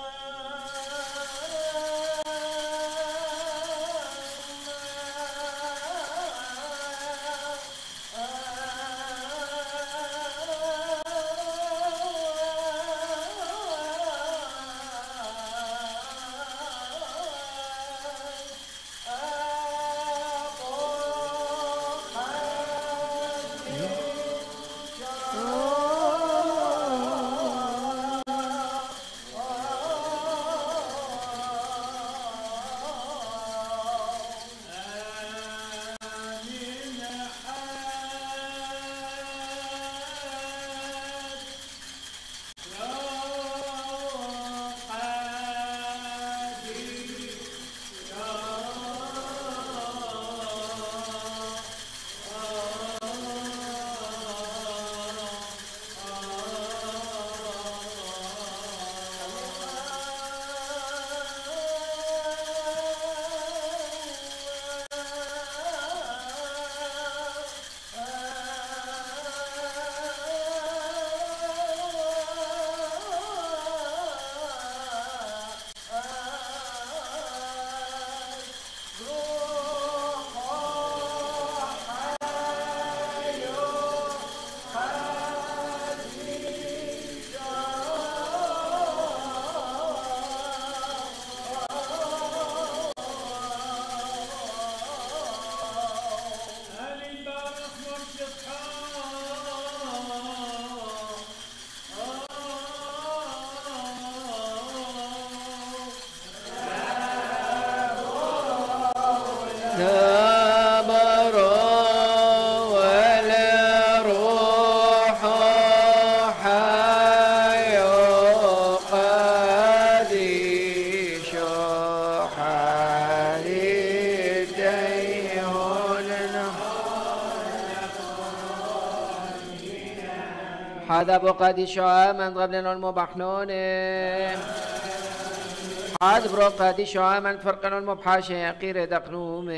هذا بقدي شعاع من قبلنا المبحنون هذا بقدي شعاع من فرقنا المبحاشة قير دقنوم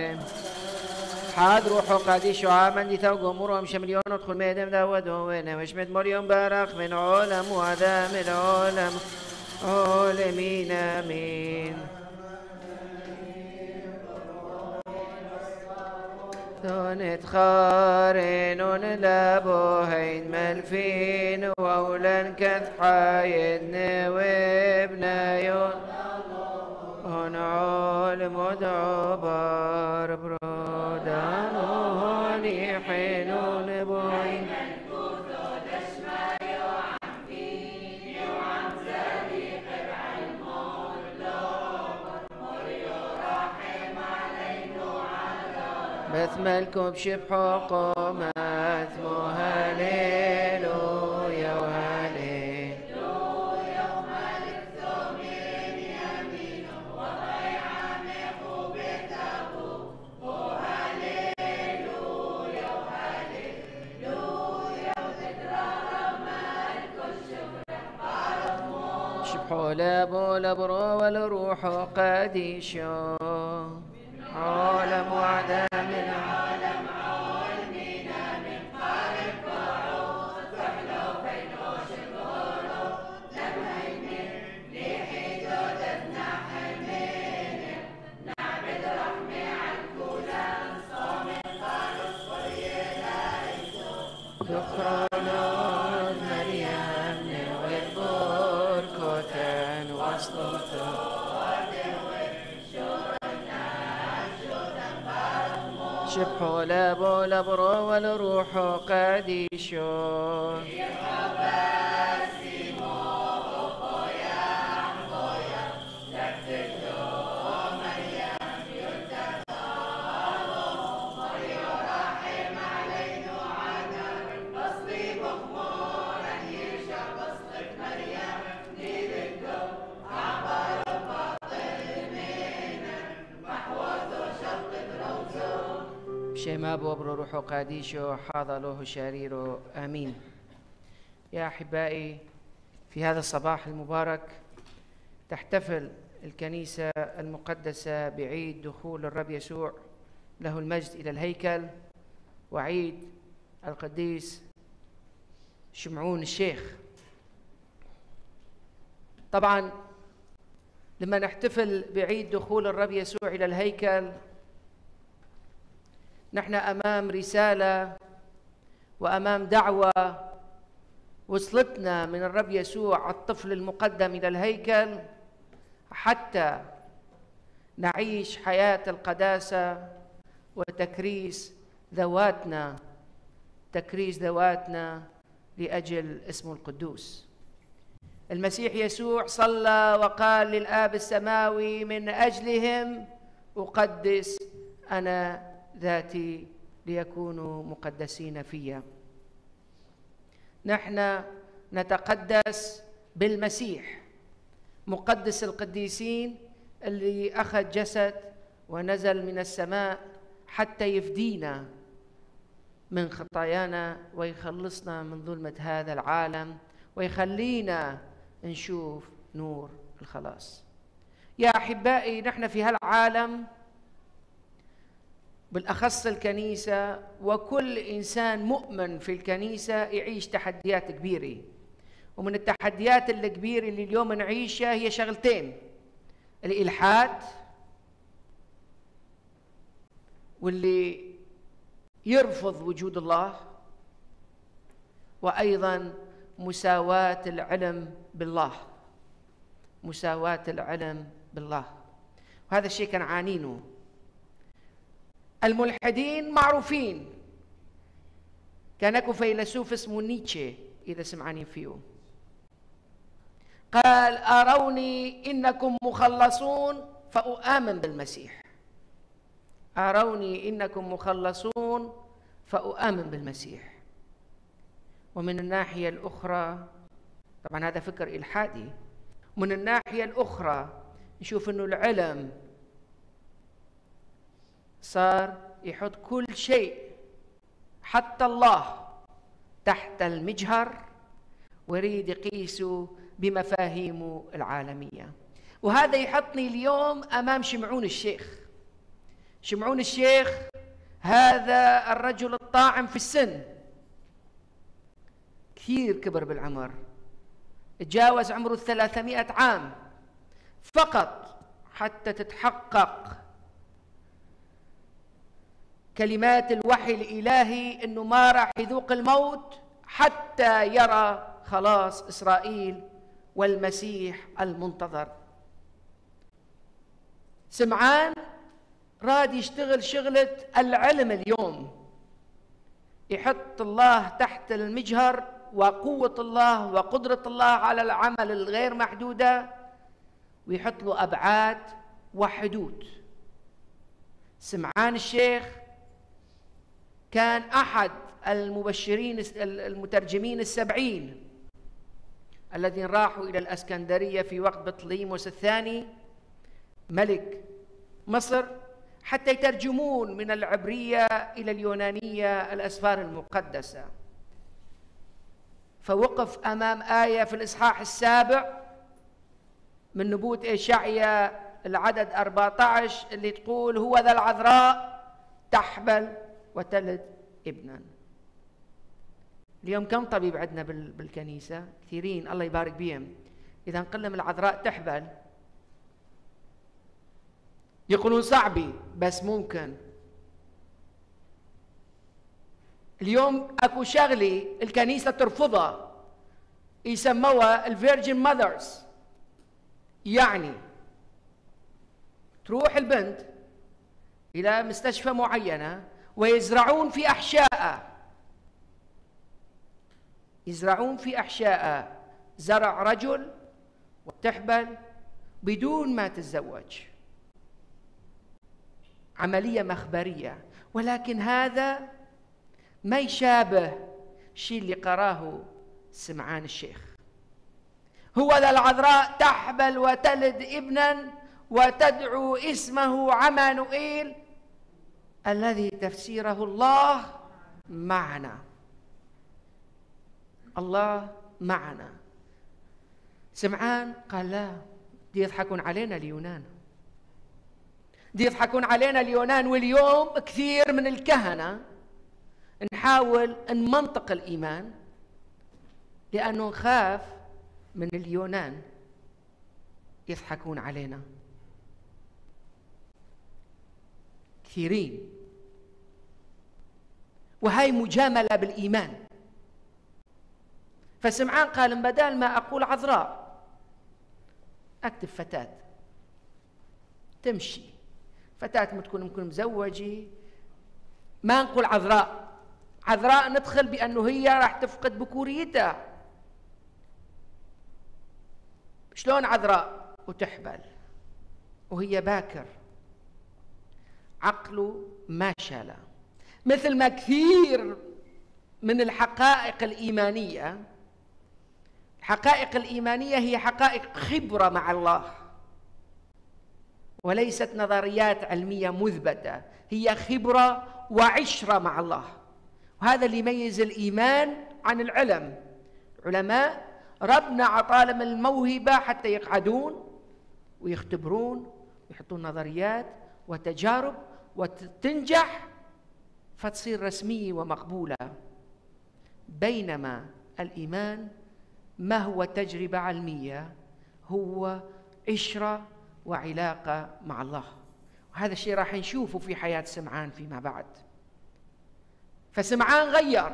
هذا روح قدي شعاع من دي ثوق أمورهم شمليون ادخل ميدم داودون وشمت مريم بارخ من عالم وعدام العالم عالمين آمين دونت خارنون لابوهين ملفين وولن كثحاين وابنايون هن عالم ودعبار برودانون يحينون بوين بث ملكم شبح قومات مهللون شبحوا لابو لبرو والروح قديشو عالم وعدم من عالم عول مينا من قارب بعوض تحلو بين وش الغورو لما يمين ليحي جودتنا حمين نعبد رحمي عن كولان صوم خالص وريلا يسوع ذكرى لون مريم والبور كوتن وصلته شبحوا لابو لبرو والروح قديشو شيما بوبر روح قاديشو حاضلوه شريرو آمين. يا أحبائي، في هذا الصباح المبارك تحتفل الكنيسة المقدسة بعيد دخول الرب يسوع له المجد إلى الهيكل، وعيد القديس شمعون الشيخ. طبعا لما نحتفل بعيد دخول الرب يسوع إلى الهيكل نحن أمام رسالة وأمام دعوة وصلتنا من الرب يسوع الطفل المقدم إلى الهيكل حتى نعيش حياة القداسة وتكريس ذواتنا تكريس ذواتنا لأجل اسمه القدوس. المسيح يسوع صلى وقال للآب السماوي: من أجلهم أقدس أنا ذاتي ليكونوا مقدسين فيا. نحن نتقدس بالمسيح مقدس القديسين اللي أخذ جسد ونزل من السماء حتى يفدينا من خطايانا ويخلصنا من ظلمة هذا العالم ويخلينا نشوف نور الخلاص. يا أحبائي، نحن في هالعالم بالأخص الكنيسة وكل إنسان مؤمن في الكنيسة يعيش تحديات كبيرة، ومن التحديات الكبيرة اللي اليوم نعيشها هي شغلتين: الإلحاد واللي يرفض وجود الله، وأيضا مساواة العلم بالله مساواة العلم بالله وهذا الشيء كان عانينه. الملحدين معروفين، كان اكو فيلسوف اسمه نيتشه إذا سمعانين فيه، قال: أروني إنكم مخلصون فأؤمن بالمسيح. أروني إنكم مخلصون فأؤمن بالمسيح. ومن الناحية الأخرى، طبعا هذا فكر إلحادي، من الناحية الأخرى نشوف أنه العلم صار يحط كل شيء حتى الله تحت المجهر ويريد يقيسه بمفاهيمه العالمية. وهذا يحطني اليوم أمام شمعون الشيخ. شمعون الشيخ هذا الرجل الطاعم في السن، كثير كبر بالعمر، تجاوز عمره الثلاثمائة عام فقط حتى تتحقق كلمات الوحي الإلهي إنه ما راح يذوق الموت حتى يرى خلاص إسرائيل والمسيح المنتظر. سمعان راد يشتغل شغلة العلم اليوم، يحط الله تحت المجهر وقوة الله وقدرة الله على العمل الغير محدودة، ويحط له أبعاد وحدود. سمعان الشيخ كان أحد المبشرين المترجمين السبعين الذين راحوا إلى الأسكندرية في وقت بطليموس الثاني ملك مصر حتى يترجمون من العبرية إلى اليونانية الأسفار المقدسة. فوقف أمام آية في الإصحاح السابع من نبوة إشعيا العدد أربعة عشر اللي تقول: هو ذا العذراء تحبل وتلد ابنا. اليوم كم طبيب عندنا بالكنيسة؟ كثيرين، الله يبارك بهم. إذا نقول لهم العذراء تحبل يقولون صعبي، بس ممكن. اليوم اكو شغلة الكنيسة ترفضها يسموها الفيرجن ماذرز، يعني تروح البنت إلى مستشفى معينة ويزرعون في أحشائها يزرعون في أحشائها زرع رجل وتحبل بدون ما تتزوج. عملية مخبرية، ولكن هذا ما يشابه الشيء اللي قراه سمعان الشيخ. هو ذا العذراء تحبل وتلد ابنا وتدعو اسمه عمانوئيل الذي تفسيره الله معنا. الله معنا. سمعان قال: لا، دي يضحكون علينا اليونان، دي يضحكون علينا اليونان. واليوم كثير من الكهنة نحاول نمنطق الإيمان لأنه نخاف من اليونان يضحكون علينا. كثيرين، وهي مجاملة بالإيمان. فسمعان قال: بدال ما أقول عذراء أكتب فتاة تمشي، فتاة ممكن ممكن مزوجة، ما نقول عذراء. عذراء ندخل بأنه هي راح تفقد بكوريتها. شلون عذراء وتحبل وهي باكر؟ عقله ما شاله. مثل ما كثير من الحقائق الإيمانية، الحقائق الإيمانية هي حقائق خبرة مع الله وليست نظريات علمية مثبتة، هي خبرة وعشرة مع الله. وهذا اللي يميز الإيمان عن العلم. علماء ربنا عطالهم الموهبة حتى يقعدون ويختبرون ويحطون نظريات وتجارب وتنجح فتصير رسمية ومقبولة. بينما الإيمان ما هو تجربة علمية، هو عشرة وعلاقة مع الله. وهذا الشيء راح نشوفه في حياة سمعان فيما بعد. فسمعان غير،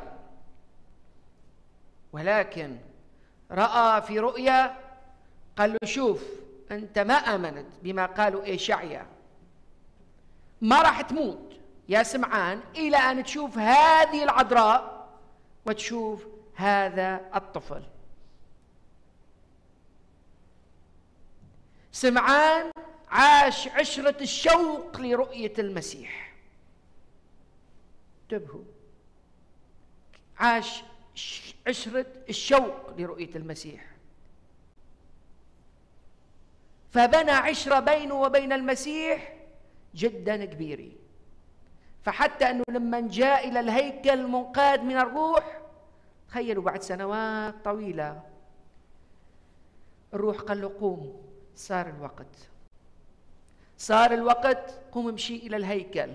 ولكن رأى في رؤيا قال له: شوف، أنت ما آمنت بما قالوا إشعيا، ما راح تموت يا سمعان إلى أن تشوف هذه العذراء وتشوف هذا الطفل. سمعان عاش عشرة الشوق لرؤية المسيح. انتبهوا، عاش عشرة الشوق لرؤية المسيح، فبنى عشرة بينه وبين المسيح جدا كبيرة. فحتى أنه لما جاء إلى الهيكل منقاد من الروح، تخيلوا بعد سنوات طويلة الروح قال له: قوم، صار الوقت، صار الوقت، قوم امشي إلى الهيكل.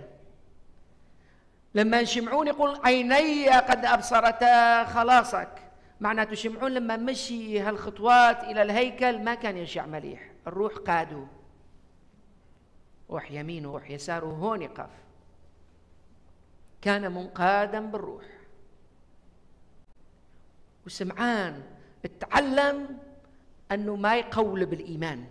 لما شمعون يقول: عيني قد أبصرتا خلاصك، معناته شمعون لما مشي هالخطوات إلى الهيكل ما كان يمشي مليح، الروح قاده، روح يمينه وروح يساره، هون يقف، كان منقادا بالروح. وسمعان اتعلم أنه ما يقول بالإيمان.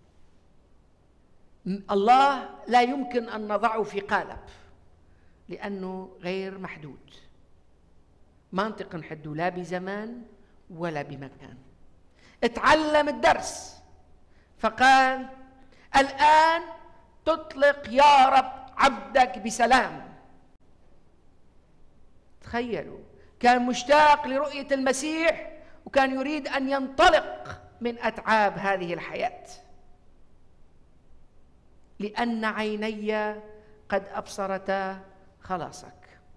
الله لا يمكن أن نضعه في قالب لأنه غير محدود، منطق نحده لا بزمان ولا بمكان. اتعلم الدرس فقال: الآن تطلق يا رب عبدك بسلام. تخيلوا، كان مشتاق لرؤية المسيح وكان يريد أن ينطلق من أتعاب هذه الحياة. لأن عيني قد أبصرتا خلاصك.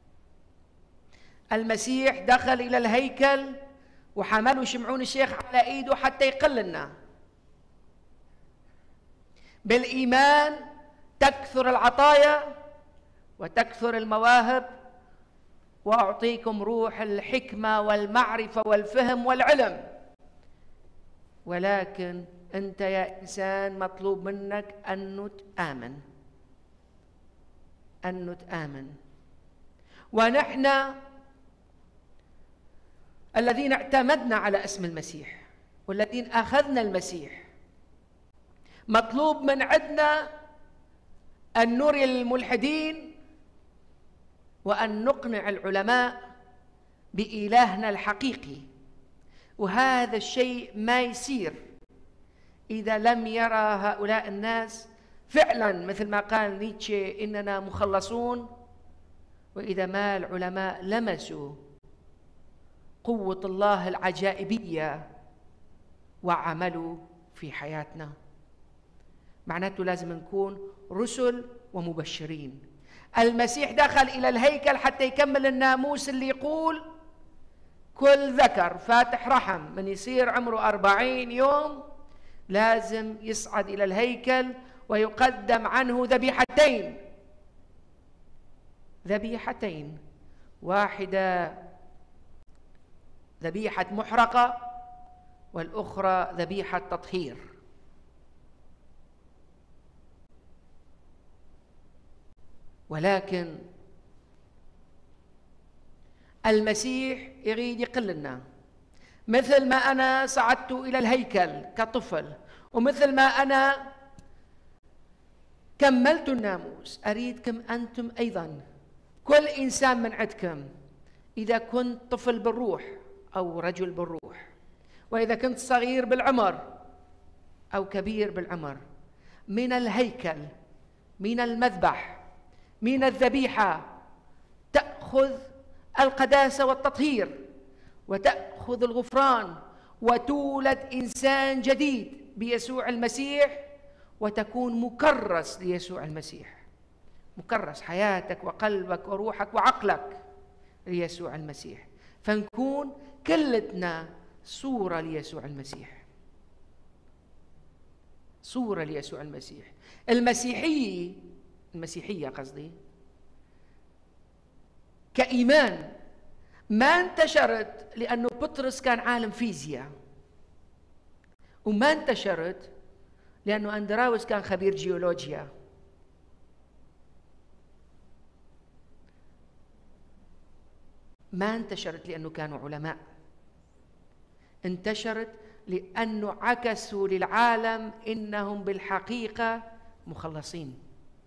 المسيح دخل إلى الهيكل وحملوا شمعون الشيخ على إيده حتى يقل لنا. بالإيمان تكثر العطايا وتكثر المواهب، وأعطيكم روح الحكمة والمعرفة والفهم والعلم. ولكن أنت يا إنسان مطلوب منك أن تآمن، أن تآمن. ونحن الذين اعتمدنا على اسم المسيح والذين أخذنا المسيح مطلوب من عندنا أن نري الملحدين وأن نقنع العلماء بإلهنا الحقيقي. وهذا الشيء ما يصير إذا لم يرى هؤلاء الناس فعلا مثل ما قال نيتشه إننا مخلصون، وإذا ما العلماء لمسوا قوة الله العجائبية وعملوا في حياتنا. معناته لازم نكون رسل ومبشرين. المسيح دخل إلى الهيكل حتى يكمل الناموس اللي يقول كل ذكر فاتح رحم من يصير عمره أربعين يوم لازم يصعد إلى الهيكل ويقدم عنه ذبيحتين ذبيحتين واحدة ذبيحة محرقة والأخرى ذبيحة تطهير. ولكن المسيح يريد يقول لنا مثل ما أنا صعدت إلى الهيكل كطفل ومثل ما أنا كملت الناموس، أريدكم أنتم أيضا كل إنسان من عندكم، إذا كنت طفل بالروح أو رجل بالروح، وإذا كنت صغير بالعمر أو كبير بالعمر، من الهيكل، من المذبح، من الذبيحة تأخذ القداسة والتطهير وتأخذ الغفران وتولد إنسان جديد بيسوع المسيح وتكون مكرس ليسوع المسيح، مكرس حياتك وقلبك وروحك وعقلك ليسوع المسيح، فنكون كلتنا صورة ليسوع المسيح، صورة ليسوع المسيح. المسيحية المسيحية قصدي كإيمان ما انتشرت لأنه بطرس كان عالم فيزياء، وما انتشرت لأنه أندراوس كان خبير جيولوجيا، ما انتشرت لأنه كانوا علماء، انتشرت لأنه عكسوا للعالم إنهم بالحقيقة مخلصين،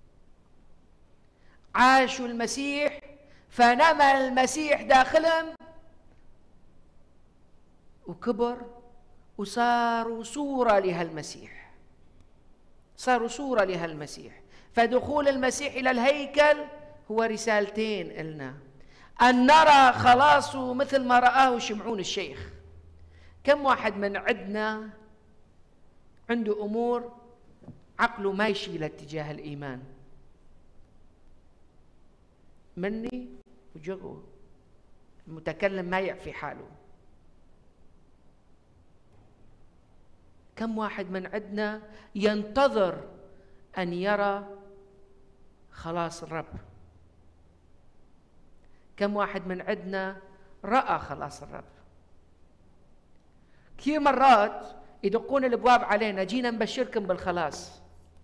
عاشوا المسيح فنمى المسيح داخلهم وكبر وصاروا صورة لهالمسيح، صاروا صورة لهالمسيح. فدخول المسيح إلى الهيكل هو رسالتين إلنا: أن نرى خلاصه مثل ما رآه شمعون الشيخ. كم واحد من عندنا عنده أمور عقله ما يشيل اتجاه الإيمان؟ مني وجغو المتكلم ما يعفي حاله. كم واحد من عندنا ينتظر أن يرى خلاص الرب؟ كم واحد من عندنا رأى خلاص الرب؟ كثير مرات يدقون الابواب علينا: جينا نبشركم بالخلاص،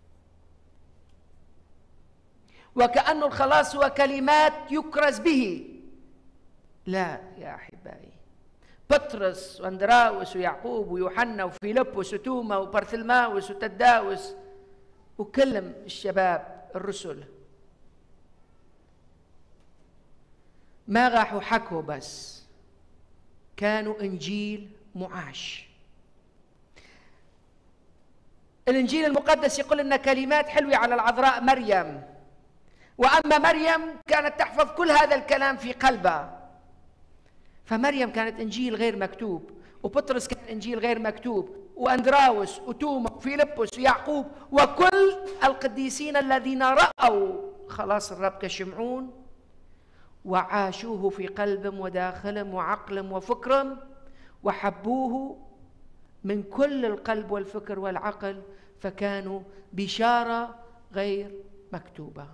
وكأن الخلاص هو كلمات يكرز به. لا يا أحبائي، بطرس واندراوس ويعقوب ويوحنا وفيلبس وتوما وبرثلماوس وتداوس وكلم الشباب الرسل ما راحوا حكوا بس، كانوا إنجيل معاش. الإنجيل المقدس يقول لنا كلمات حلوة على العذراء مريم، وأما مريم كانت تحفظ كل هذا الكلام في قلبها. فمريم كانت إنجيل غير مكتوب، وبطرس كان إنجيل غير مكتوب، وأندراوس وتوما وفيلبس ويعقوب وكل القديسين الذين رأوا خلاص الرب كشمعون وعاشوه في قلبهم وداخلهم وعقلهم وفكرهم وحبوه من كل القلب والفكر والعقل، فكانوا بشارة غير مكتوبة.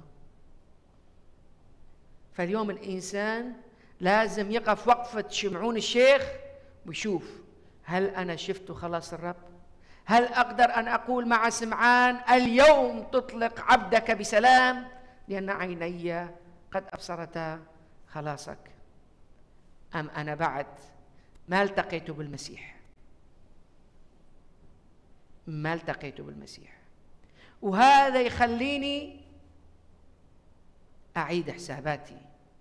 فاليوم الإنسان لازم يقف وقفة شمعون الشيخ ويشوف: هل أنا شفت خلاص الرب؟ هل أقدر أن أقول مع سمعان: اليوم تطلق عبدك بسلام لأن عيني قد أبصرتا خلاصك؟ أم أنا بعد ما التقيت بالمسيح؟ ما التقيت بالمسيح. وهذا يخليني أعيد حساباتي،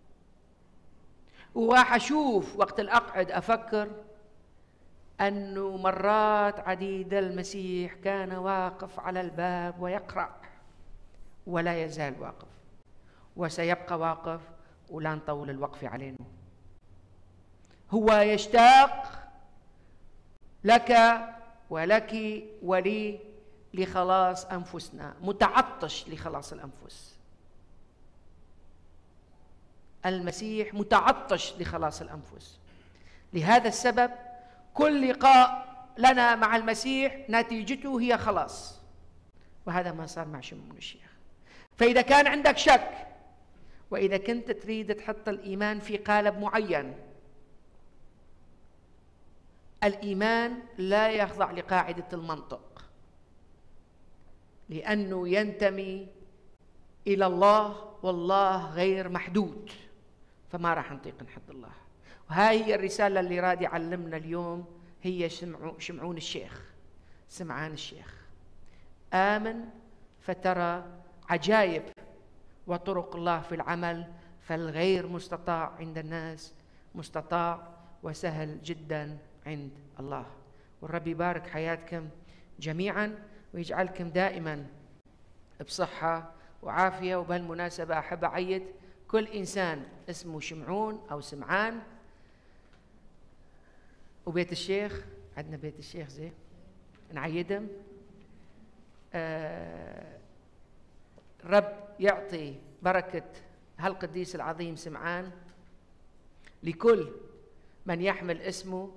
وراح أشوف وقت الأقعد أفكر أنه مرات عديدة المسيح كان واقف على الباب ويقرع، ولا يزال واقف، وسيبقى واقف، ولا نطول الوقف علينا. هو يشتاق لك ولك ولي لخلاص أنفسنا، متعطش لخلاص الأنفس. المسيح متعطش لخلاص الأنفس. لهذا السبب كل لقاء لنا مع المسيح نتيجته هي خلاص، وهذا ما صار مع شمعون الشيخ. فإذا كان عندك شك، وإذا كنت تريد تحط الإيمان في قالب معين، الإيمان لا يخضع لقاعدة المنطق، لأنه ينتمي إلى الله، والله غير محدود، فما راح نطيق نحد الله. وهاي هي الرسالة اللي راد يعلمنا اليوم، هي شمعون الشيخ، سمعان الشيخ: آمن فترى عجائب وطرق الله في العمل، فالغير مستطاع عند الناس مستطاع وسهل جدا عند الله. والرب يبارك حياتكم جميعا ويجعلكم دائما بصحة وعافية. وبهالمناسبة أحب أعيد كل إنسان اسمه شمعون أو سمعان وبيت الشيخ، عندنا بيت الشيخ زي نعيدهم. آه الرب يعطي بركة هالقديس العظيم سمعان لكل من يحمل اسمه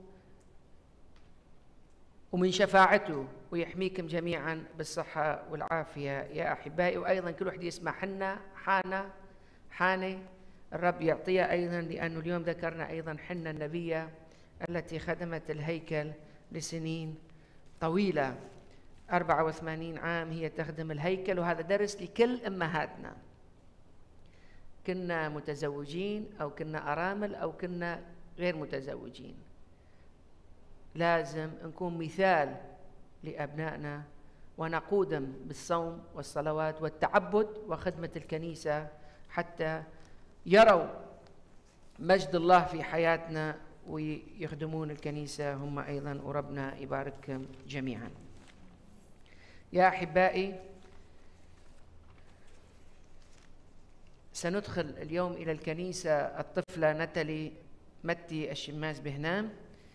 ومن شفاعته، ويحميكم جميعا بالصحة والعافية يا أحبائي. وأيضا كل واحد يسمع حنا حانا حاني، الرب يعطيها أيضا، لأنه اليوم ذكرنا أيضا حنا النبية التي خدمت الهيكل لسنين طويلة، أربعة وثمانين عام هي تخدم الهيكل. وهذا درس لكل أمهاتنا، كنا متزوجين أو كنا أرامل أو كنا غير متزوجين، لازم نكون مثال لأبنائنا ونقودهم بالصوم والصلوات والتعبد وخدمة الكنيسة، حتى يروا مجد الله في حياتنا ويخدمون الكنيسة هم أيضا. وربنا يبارككم جميعا يا أحبائي. سندخل اليوم إلى الكنيسة الطفلة نتالي متي الشماس بهنام،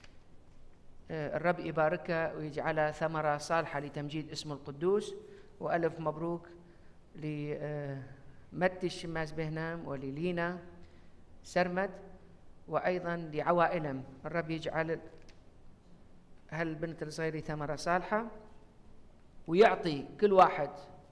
الرب يباركها ويجعلها ثمرة صالحة لتمجيد اسمه القدوس. وألف مبروك لمتي الشماس بهنام وللينا سرمد، وأيضا لعوائلهم. الرب يجعل هالبنت الصغيرة ثمرة صالحة، ويعطي كل واحد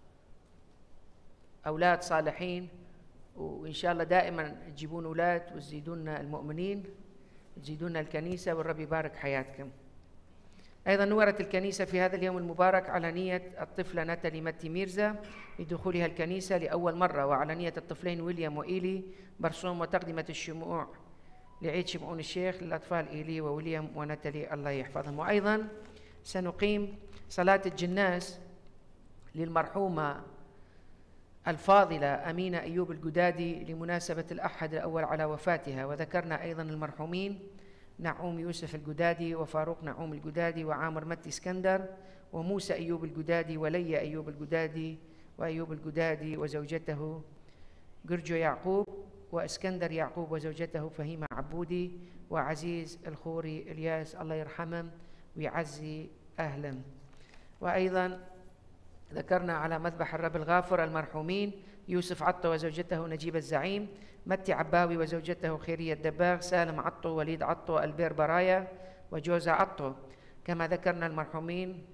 أولاد صالحين، وإن شاء الله دائما تجيبون أولاد وتزيدون المؤمنين، تزيدون الكنيسة، والرب يبارك حياتكم. أيضا نورت الكنيسة في هذا اليوم المبارك على نية الطفلة ناتالي متي ميرزا لدخولها الكنيسة لأول مرة، وعلى نية الطفلين ويليام وإيلي برسوم وتقدمة الشموع لعيد شمعون الشيخ للأطفال إيلي وويليام وناتالي، الله يحفظهم. وأيضا سنقيم صلاة الجناس للمرحومة الفاضلة أمينة أيوب الجدادي لمناسبة الأحد الأول على وفاتها. وذكرنا أيضا المرحومين نعوم يوسف الجدادي وفاروق نعوم الجدادي وعامر متي اسكندر وموسى أيوب الجدادي وليا أيوب الجدادي وأيوب الجدادي وزوجته جرجو يعقوب واسكندر يعقوب وزوجته فهيمة عبودي وعزيز الخوري الياس، الله يرحمهم ويعزي أهلهم. وأيضا ذكرنا على مذبح الرب الغافر المرحومين يوسف عطو وزوجته نجيب الزعيم، متي عباوي وزوجته خيرية الدباغ، سالم عطو، وليد عطو، البير برايا وجوزة عطو. كما ذكرنا المرحومين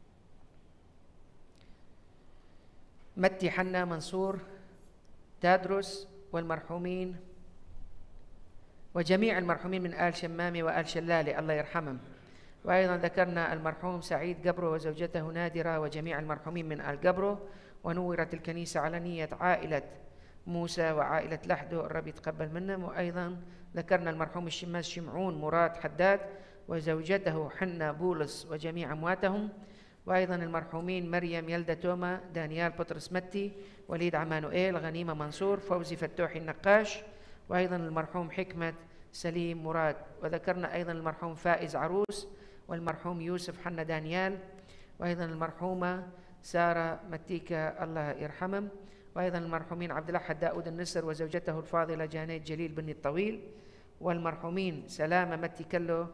متي حنا منصور تادرس، والمرحومين وجميع المرحومين من آل شمامي وآل شلالي الله يرحمهم. وأيضا ذكرنا المرحوم سعيد قبرو وزوجته نادرة وجميع المرحومين من آل قبرو. ونورت الكنيسة على نية عائلة موسى وعائلة لحدو، الرب يتقبل منهم. وأيضا ذكرنا المرحوم الشماس شمعون مراد حداد وزوجته حنا بولس وجميع أمواتهم. وأيضا المرحومين مريم يلدة توما، دانيال بطرس متي، وليد عمانوئيل، غنيمة منصور، فوزي فتوحي النقاش، وأيضا المرحوم حكمة سليم مراد. وذكرنا أيضا المرحوم فائز عروس، والمرحوم يوسف حنا دانيال، وأيضا المرحومة سارة متيكا الله يرحمهم. وأيضا المرحومين عبد الأحد داود النسر وزوجته الفاضلة جانيت جليل بني الطويل، والمرحومين سلامة متي كلو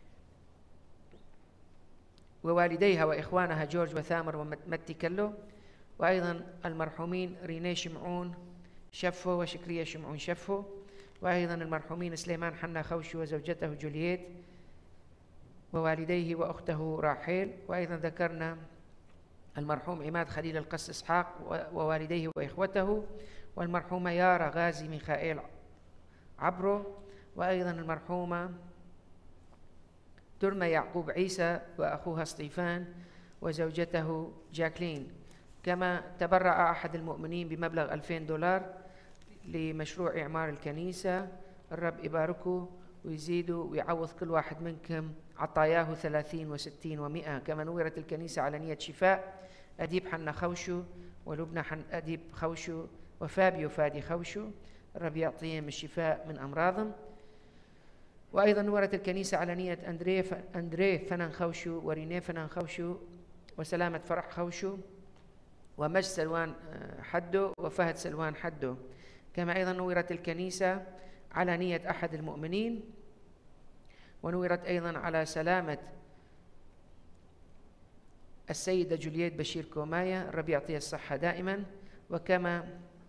ووالديها وإخوانها جورج وثامر ومتي كلو. وأيضا المرحومين ريني شمعون شفو وشكرية شمعون شفو. وأيضا المرحومين سليمان حنا خوشي وزوجته جولييت ووالديه وأخته راحيل. وأيضا ذكرنا المرحوم عماد خليل القس إسحاق ووالديه وإخوته، والمرحومة يارا غازي ميخائيل عبرو. وأيضا المرحومة ترمى يعقوب عيسى وأخوها سطيفان وزوجته جاكلين. كما تبرع أحد المؤمنين بمبلغ ألفين دولار لمشروع إعمار الكنيسة، الرب يباركه ويزيده ويعوض كل واحد منكم عطاياه ثلاثين وستين ومئة. كما نورت الكنيسة على نية شفاء أديب حنا خوشو ولبنى حن أديب خوشو وفابيو فادي خوشو، الرب يعطيهم الشفاء من أمراضهم. وأيضا نورت الكنيسة على نية أندريه أندريه فنان خوشو ورينيه فنان خوشو وسلامة فرح خوشو ومجد سلوان حدو وفهد سلوان حدو. كما أيضا نورت الكنيسة على نية أحد المؤمنين، ونورت أيضا على سلامة السيدة جولييت بشير كومايا، الرب يعطيها الصحة دائما. وكما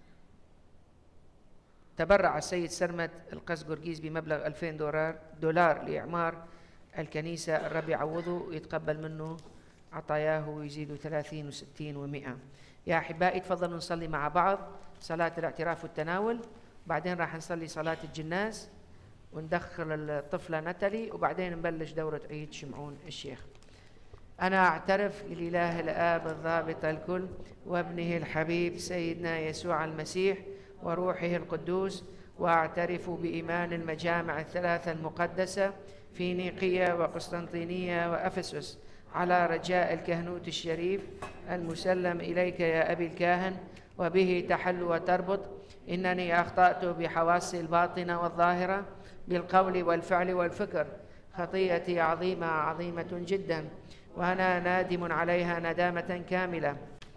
تبرع السيد سرمت القس قرقيز بمبلغ ألفين دولار دولار لإعمار الكنيسة، الرب يعوضه ويتقبل منه عطاياه ويزيد ثلاثين وستين ومئة. يا أحبائي تفضلوا نصلي مع بعض صلاة الاعتراف والتناول، بعدين راح نصلي صلاة الجناز وندخل الطفلة نتالي، وبعدين نبلش دورة عيد شمعون الشيخ. أنا أعترف للإله الآب الضابط الكل وابنه الحبيب سيدنا يسوع المسيح وروحه القدوس، وأعترف بإيمان المجامع الثلاثة المقدسة في نيقية وقسطنطينية وأفسس، على رجاء الكهنوت الشريف المسلم إليك يا أبي الكاهن، وبه تحل وتربط. إنني أخطأت بحواسي الباطنة والظاهرة بالقول والفعل والفكر، خطيئتي عظيمة عظيمة جدا، وأنا نادم عليها ندامة كاملة.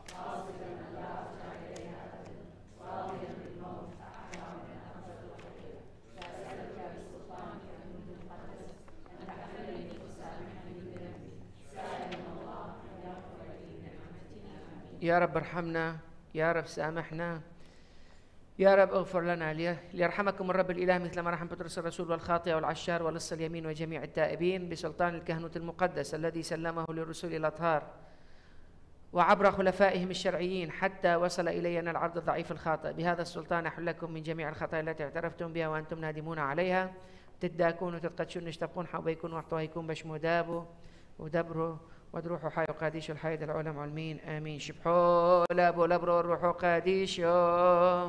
يا رب ارحمنا، يا رب سامحنا، يا رب اغفر لنا. ليرحمكم الرب الإله مثلما رحم بطرس الرسول والخاطئ والعشار ولص اليمين وجميع التائبين بسلطان الكهنوت المقدس الذي سلمه للرسل الأطهار وعبر خلفائهم الشرعيين حتى وصل إلينا العبد الضعيف الخاطئ. بهذا السلطان أحلكم من جميع الخطايا التي اعترفتم بها وأنتم نادمون عليها، تداكون وتتقدشون نشتبقون حوبيكون وحطوهيكون بشمو دابو ودبرو ودروحو حيو قاديشو الحيد العلم علمين آمين. شبحو لابو لبرو روحو قاديشو.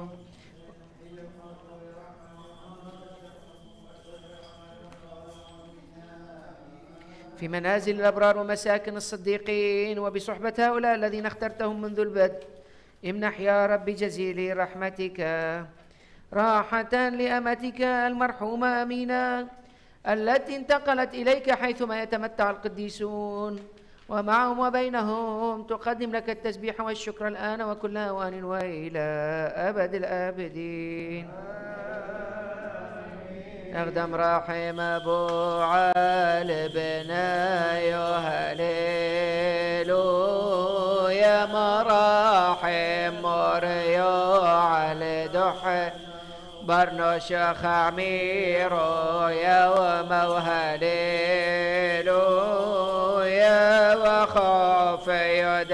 في منازل الأبرار ومساكن الصديقين وبصحبة هؤلاء الذين اخترتهم منذ البدء، امنح يا رب جزيل رحمتك راحة لأمتك المرحومة أمينة التي انتقلت إليك حيثما يتمتع القديسون، ومعهم وبينهم تقدم لك التسبيح والشكر الآن وكل أوان وإلى أبد الآبدين. أقدم رحم أبو علي بن يهليلو يا مراحم مريو علي دح برنوش خميرو يا وموهليلو شد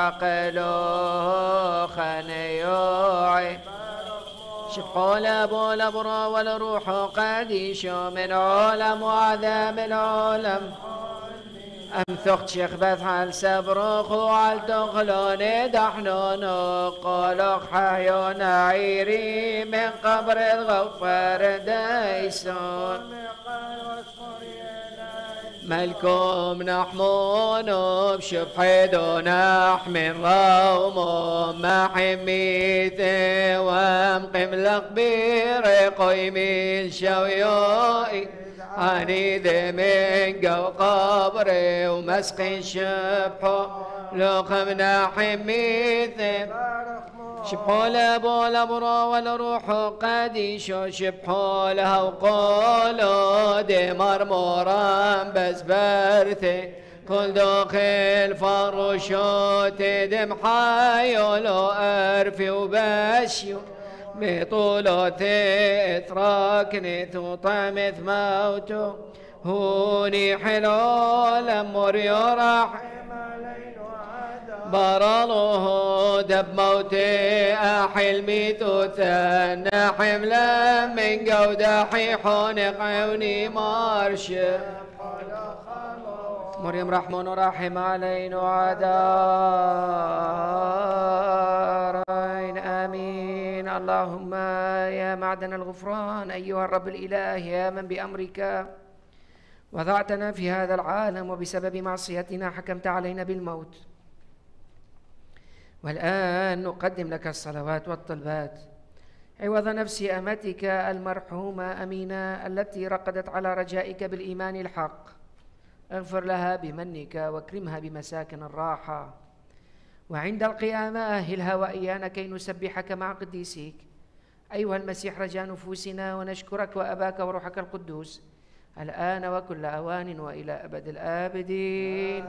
حقلو خنيوعي شبحوا لابو الأبرى والروح قديش من علم وعذاب العالم أم ثقت شيخ بثحل سبروخ وعل تخلوني دحنون قولوك حيون عيري من قبر الغفار دايسون ملكم نحمون بشبحيدو نحمن روم ما حميته وامقم لقبير قيمي الشويوي عني ذي من قو قبري ومسقي شبحو لقمنا حميته شبحوا لابو الأبرى والروح قديشو شبحوا لها وقولوا دي مرمورا بس برثي كل دخل فرشوت دم حيولو أرفي وبشيو بطولتي اتراكني تطمث موتو هوني حلو لمر يراح برله دب موتي أحلمي تثنى حملا من قودة حيحون عيوني مارش مريم رحمن رحم علينا عدارين آمين. اللهم يا معدن الغفران أيها الرب الإله يا من بأمرك وضعتنا في هذا العالم وبسبب معصيتنا حكمت علينا بالموت، والآن نقدم لك الصلوات والطلبات عوض نفس أمتك المرحومة أمينة التي رقدت على رجائك بالإيمان الحق. اغفر لها بمنك واكرمها بمساكن الراحة، وعند القيامة أهلها وإيانا كي نسبحك مع قديسيك أيها المسيح رجاء نفوسنا، ونشكرك وأباك وروحك القدوس الآن وكل أوان وإلى أبد الآبدين.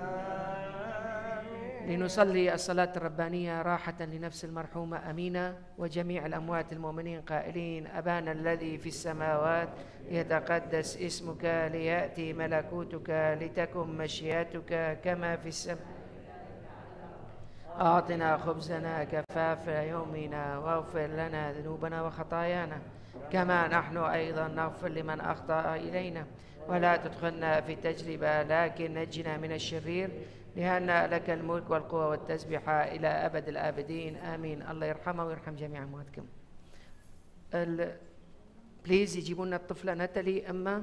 لنصلي الصلاة الربانية راحة لنفس المرحومة أمينة وجميع الأموات المؤمنين قائلين: أبانا الذي في السماوات يتقدس اسمك، ليأتي ملكوتك، لتكن مشيئتك كما في السماء. أعطنا خبزنا كفاف يومنا، واغفر لنا ذنوبنا وخطايانا كما نحن أيضا نغفر لمن أخطأ إلينا، ولا تدخلنا في تجربة لكن نجنا من الشرير، لأن لك الملك والقوة والتسبيح إلى أبد الآبدين آمين. الله يرحمه ويرحم جميع أمواتكم. بليز يجيبوا لنا الطفلة ناتالي. أما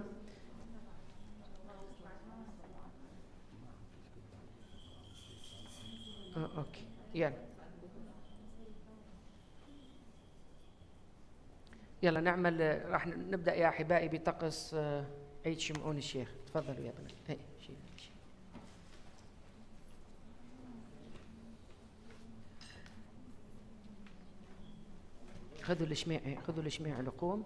آه، أوكي يلا يلا نعمل. راح نبدأ يا أحبائي بطقس عيد شمعون الشيخ. تفضلوا يا بنات. هي شيل شيل. خذوا الشميع، خذوا الشميع لقوم.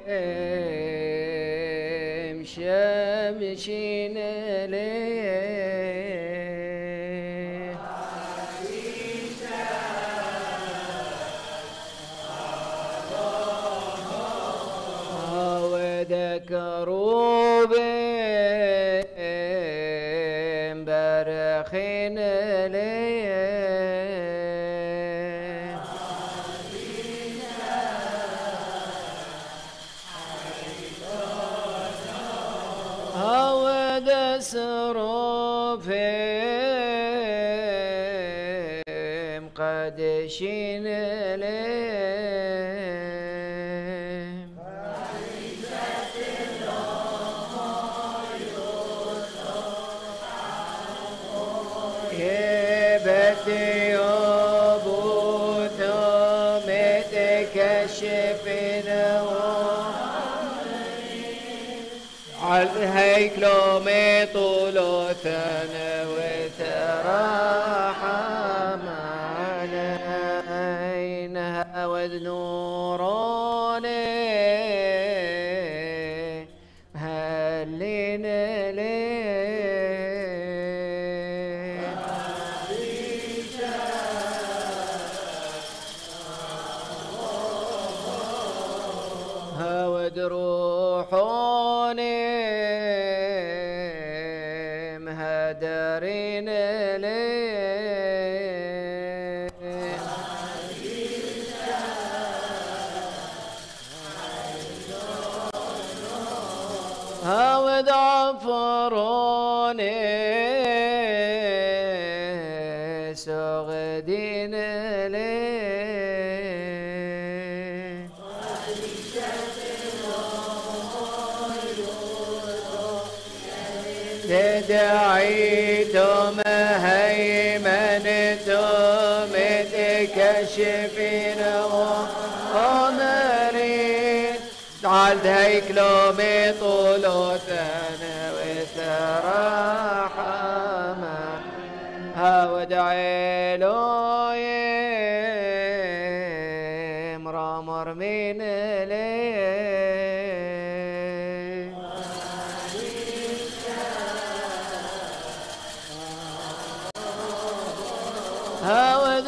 شمشين ليه وذكروا بهم برخين ليه سروفهم قد شين لهم يبتي يبوثم تكشفين الهيكل مطولوثن وتراحم علينا وذنورون هلين ليه هود روحون مهدرين ليه هود عفرون سغدين ليه تدعيتم هيمنتم تكشفين وأمرين جعلت هيكلهم طولوثن وتراحم ودعيلو يمرمر من ليه هود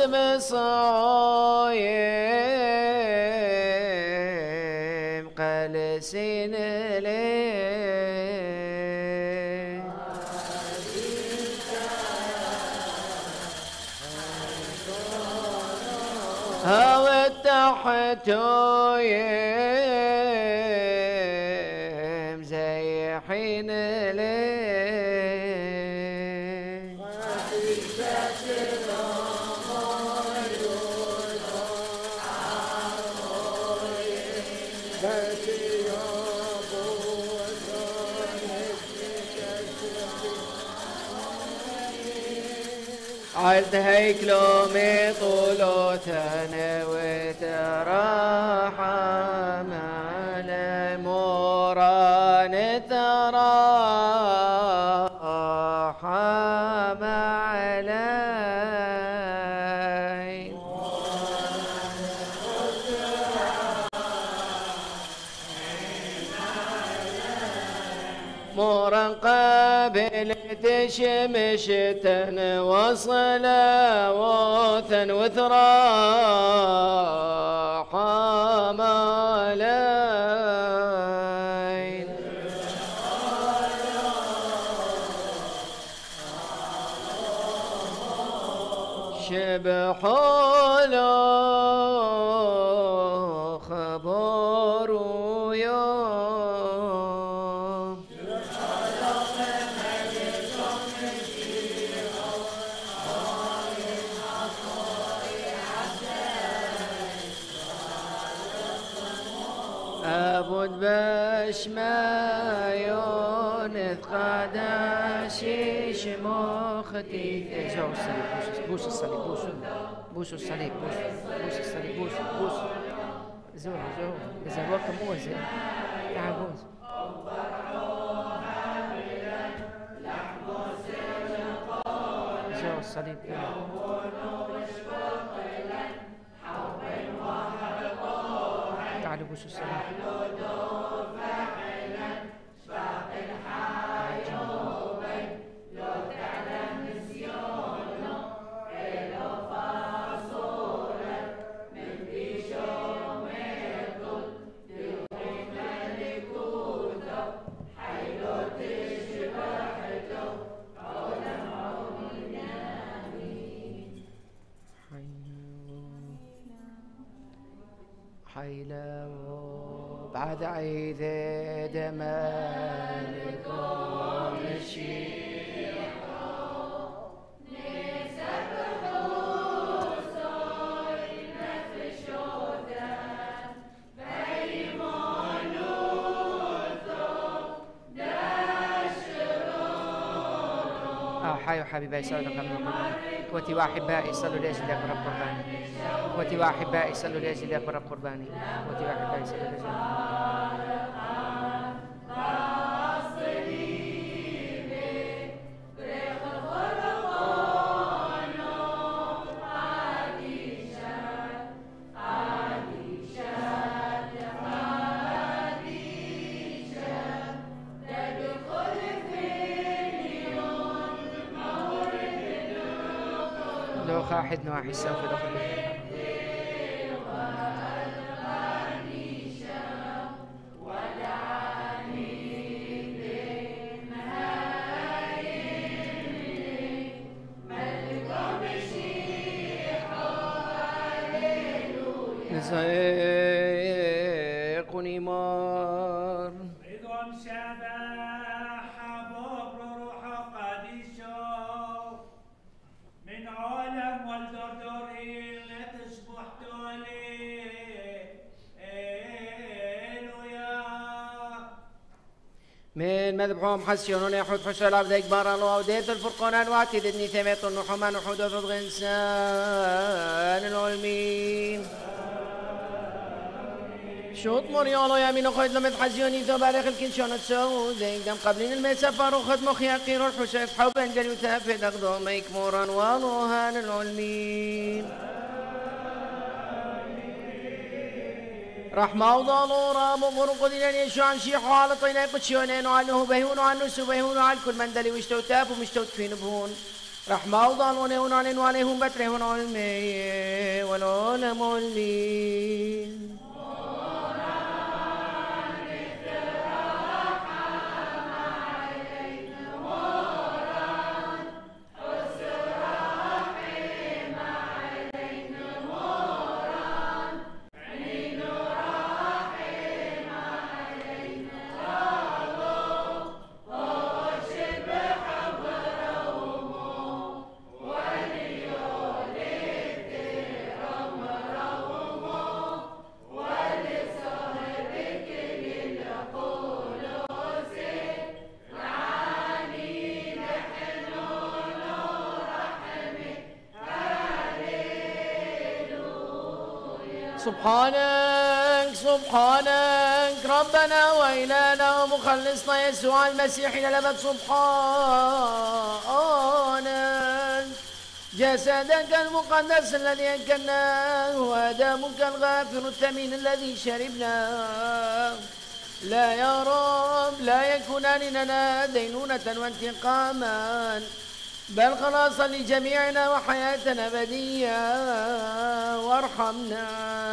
مصايم قلسين ليه هود تحتو يم زيحين ليه عد هيكلهم طولوثن وتراحم على موران تراحم علي موران قابل تشمشتن وصلاوثا وثراحم علين شبحوا له خبر يوم أبود باش ما يونث قداشيش مختي زو الصليب بوس الصليب بوس بوس الصليب بوس بوس الصليب بوس بوس زو زو إذا الوقت موزع تعال بوس زو الصليب تعالوا نفوس السماء حيلو بعد عيد مالك الشيخ نسبح صوي نفشودا بيمونوثو داشرون أحيوا حبيبي صلوا لكم إخوتي وأحبائي صلوا لأجل أقرب قرباني إخوتي وأحبائي صلوا لأجل أقرب قرباني إخوتي وأحبائي صلوا لأجل لو خاحد نواحي سوف دخل نزيقني مار إذن شبح ببر روح قديشو من عالم والدردر اللي تصبح تولي إلويا من مذبحهم حسيون يحود حشر العبد إكبار الله وديت الفرقان أنواتي ذدني ثميت النحومان وحود وفضغ إنسان العلمين شوط مريالو يمين وخيط لمد حزيوني ذو بارخ الكنشون تسودي دم قبلين المسافر وخد مخي عقير الحشيف حوبا قل يتافد أخذو ميكمورا والوهان العلمين رحمة وضالورا مبروك دينان يشو عن شيحو على طينا قدشيونين وعنه بيهون وعنه سبيهون وعن كل من دلي وشتو تاب ومشتو تفين بهون رحمة وضالون وعنين وعليهم بترهون علمي والعلم علمين سبحانك سبحانك ربنا وإلهنا ومخلصنا يسوع المسيح إلى الأبد سبحانك جسدك المقدس الذي أكلناه ودمك الغافر الثمين الذي شربناه لا يا رب لا يكونان لنا دينونة وانتقاما بل خلاصا لجميعنا وحياة أبدية وارحمنا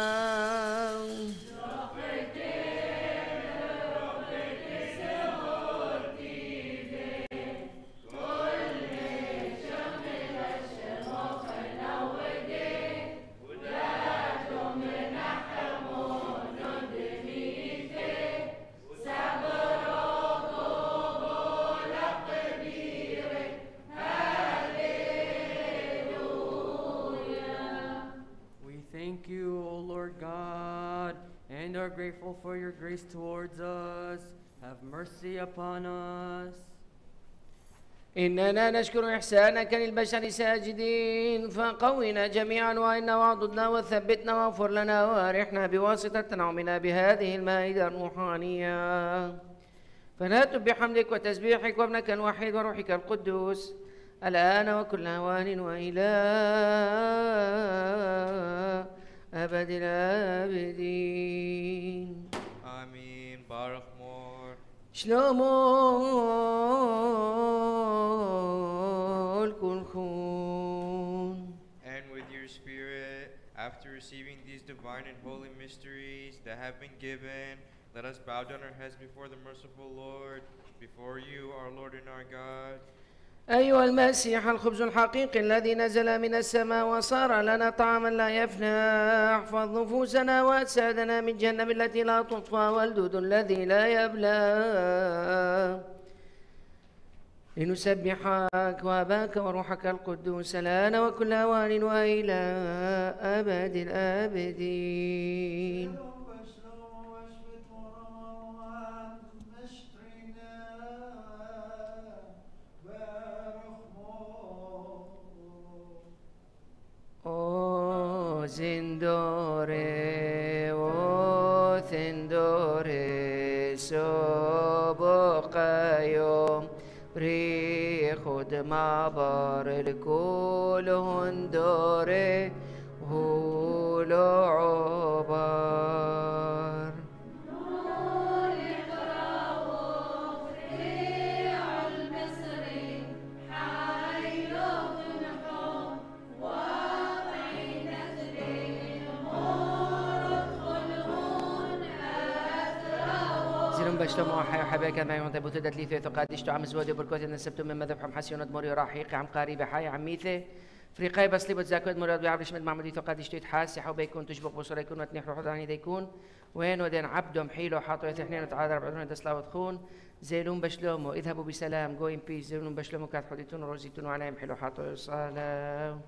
Thank you, O Lord God, and are grateful for your grace towards us. Have mercy upon us. إننا نشكر إحسانك للبشر ساجدين فقونا جميعا وإنا وعضدنا وثبتنا واغفر لنا وارحنا بواسطة تنعمنا بهذه المائدة الروحانية فناتب بحمدك وتسبيحك وابنك الوحيد وروحك القدوس الآن وكل أوان وإلى أبد الآبدين. آمين. بارك مور. شلومو الكون. And with your spirit, after receiving these divine and holy mysteries that have been given, let us bow down our heads before the merciful Lord, before you, our Lord and our God. أيها المسيح الخبز الحقيقي الذي نزل من السماء وصار لنا طعاما لا يفنى، احفظ نفوسنا وأجسادنا من جهنم التي لا تطفى والدود الذي لا يبلى، لنسبحك وأباك وروحك القدوس الآن وكل أوان وإلى أبد الآبدين. O zindore, o zindore, soboqayo, rikhud mabar الكل هندore, هولو عبار. بشتم وحي وحباك ما يونت بوتدت لي ثيث قادشتو عم زودي بركوت نسبتو من مذبح حسيونت موري راحيق عم قريب حي عميثه فريقاي بس لي بتزاكود مراد بيعرفش من معمودي ثو قادشتو يتحاسي حو بيكون تشبق بصر يكون وتنيح روح ضاني ديكون وين ودين عبدهم حيلو حاطو يتحنين وتعادر بعدون دسلاو تخون زيلون بشلومو اذهبوا بسلام جو ان بيس زيلون بشلومو كات حديتون روزيتون عليهم حيلو حاطو صلاه.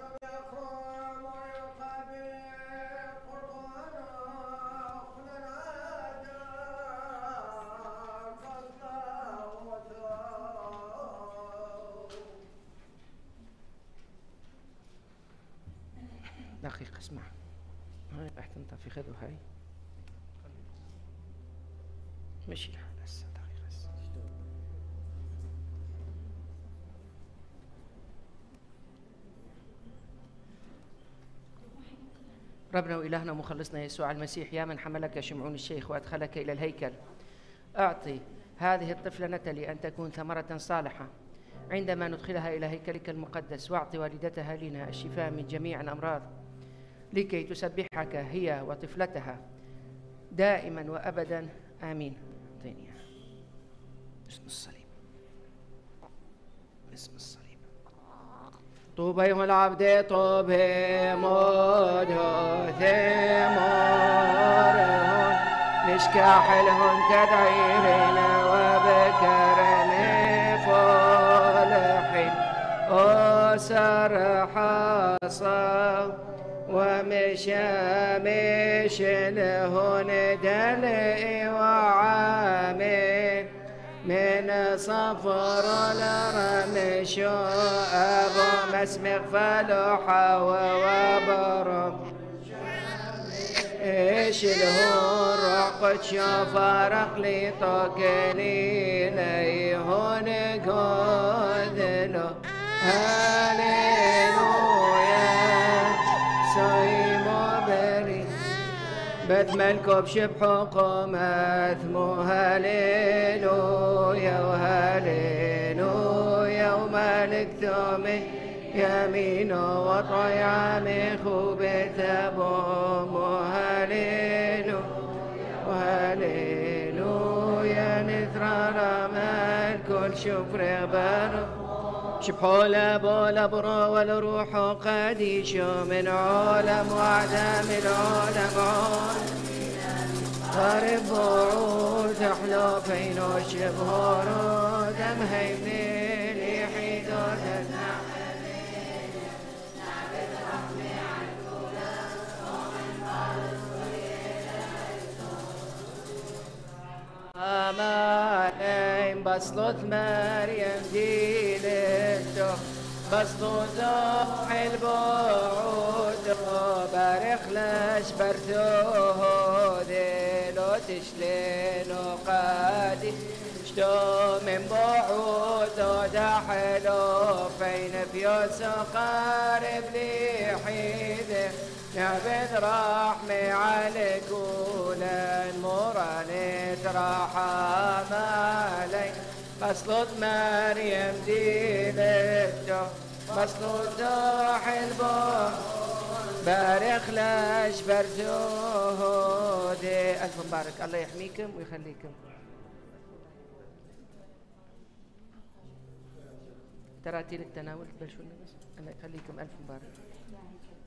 دقيقة اسمع هاي بحث انت في خذوا هاي مشي الحال هسه دقيقة هسه. ربنا وإلهنا ومخلصنا يسوع المسيح، يا من حملك شمعون الشيخ وأدخلك إلى الهيكل، أعطي هذه الطفلة نتلي أن تكون ثمرة صالحة عندما ندخلها إلى هيكلك المقدس، واعطي والدتها لنا الشفاء من جميع الأمراض لكي تسبحك هي وطفلتها دائما وأبدا آمين. أعطيني باسم الصليب، باسم الصليب. طوبى يوم العبد طوبى مده ثمارهن نشكح لهن كدعيرين وبكرم فالحين أسر حصى ومشامش لهن دلئ وعامل من صفر الرمش أبو مسمق فلوحة وبرم إيش لهن رقد شفرق لي طاقني ليهن قدلو هاليلويا صيمو بري بثمنكو بشبحكم أثمو هاليلويا وهاليلويا ومالك ثومي يمينو وطيامي خوبت أبوم وهاليلويا وهاليلويا نثرى رمال كل شكر بارو شبحول بولا برو والروح قديش من عالم وعدم العالم عالم غرب بعود تحلو فينو شبهورو دم هيمني لحيدو تزنع أمانين بصلت مريم ديلتو بصلت البعود برخلش برتو ديلو تشلينو قادي شتو من بعود دحلو فين بيوسو قارب لي حيده نعبد رحمي عليك ولن مراني ترحم عليك مسلوط مريم دينته مسلوط روح البوح بارك لاش برجودي. ألف مبارك، الله يحميكم ويخليكم. تراتيل التناول تبلشوا بس، الله يخليكم. ألف مبارك.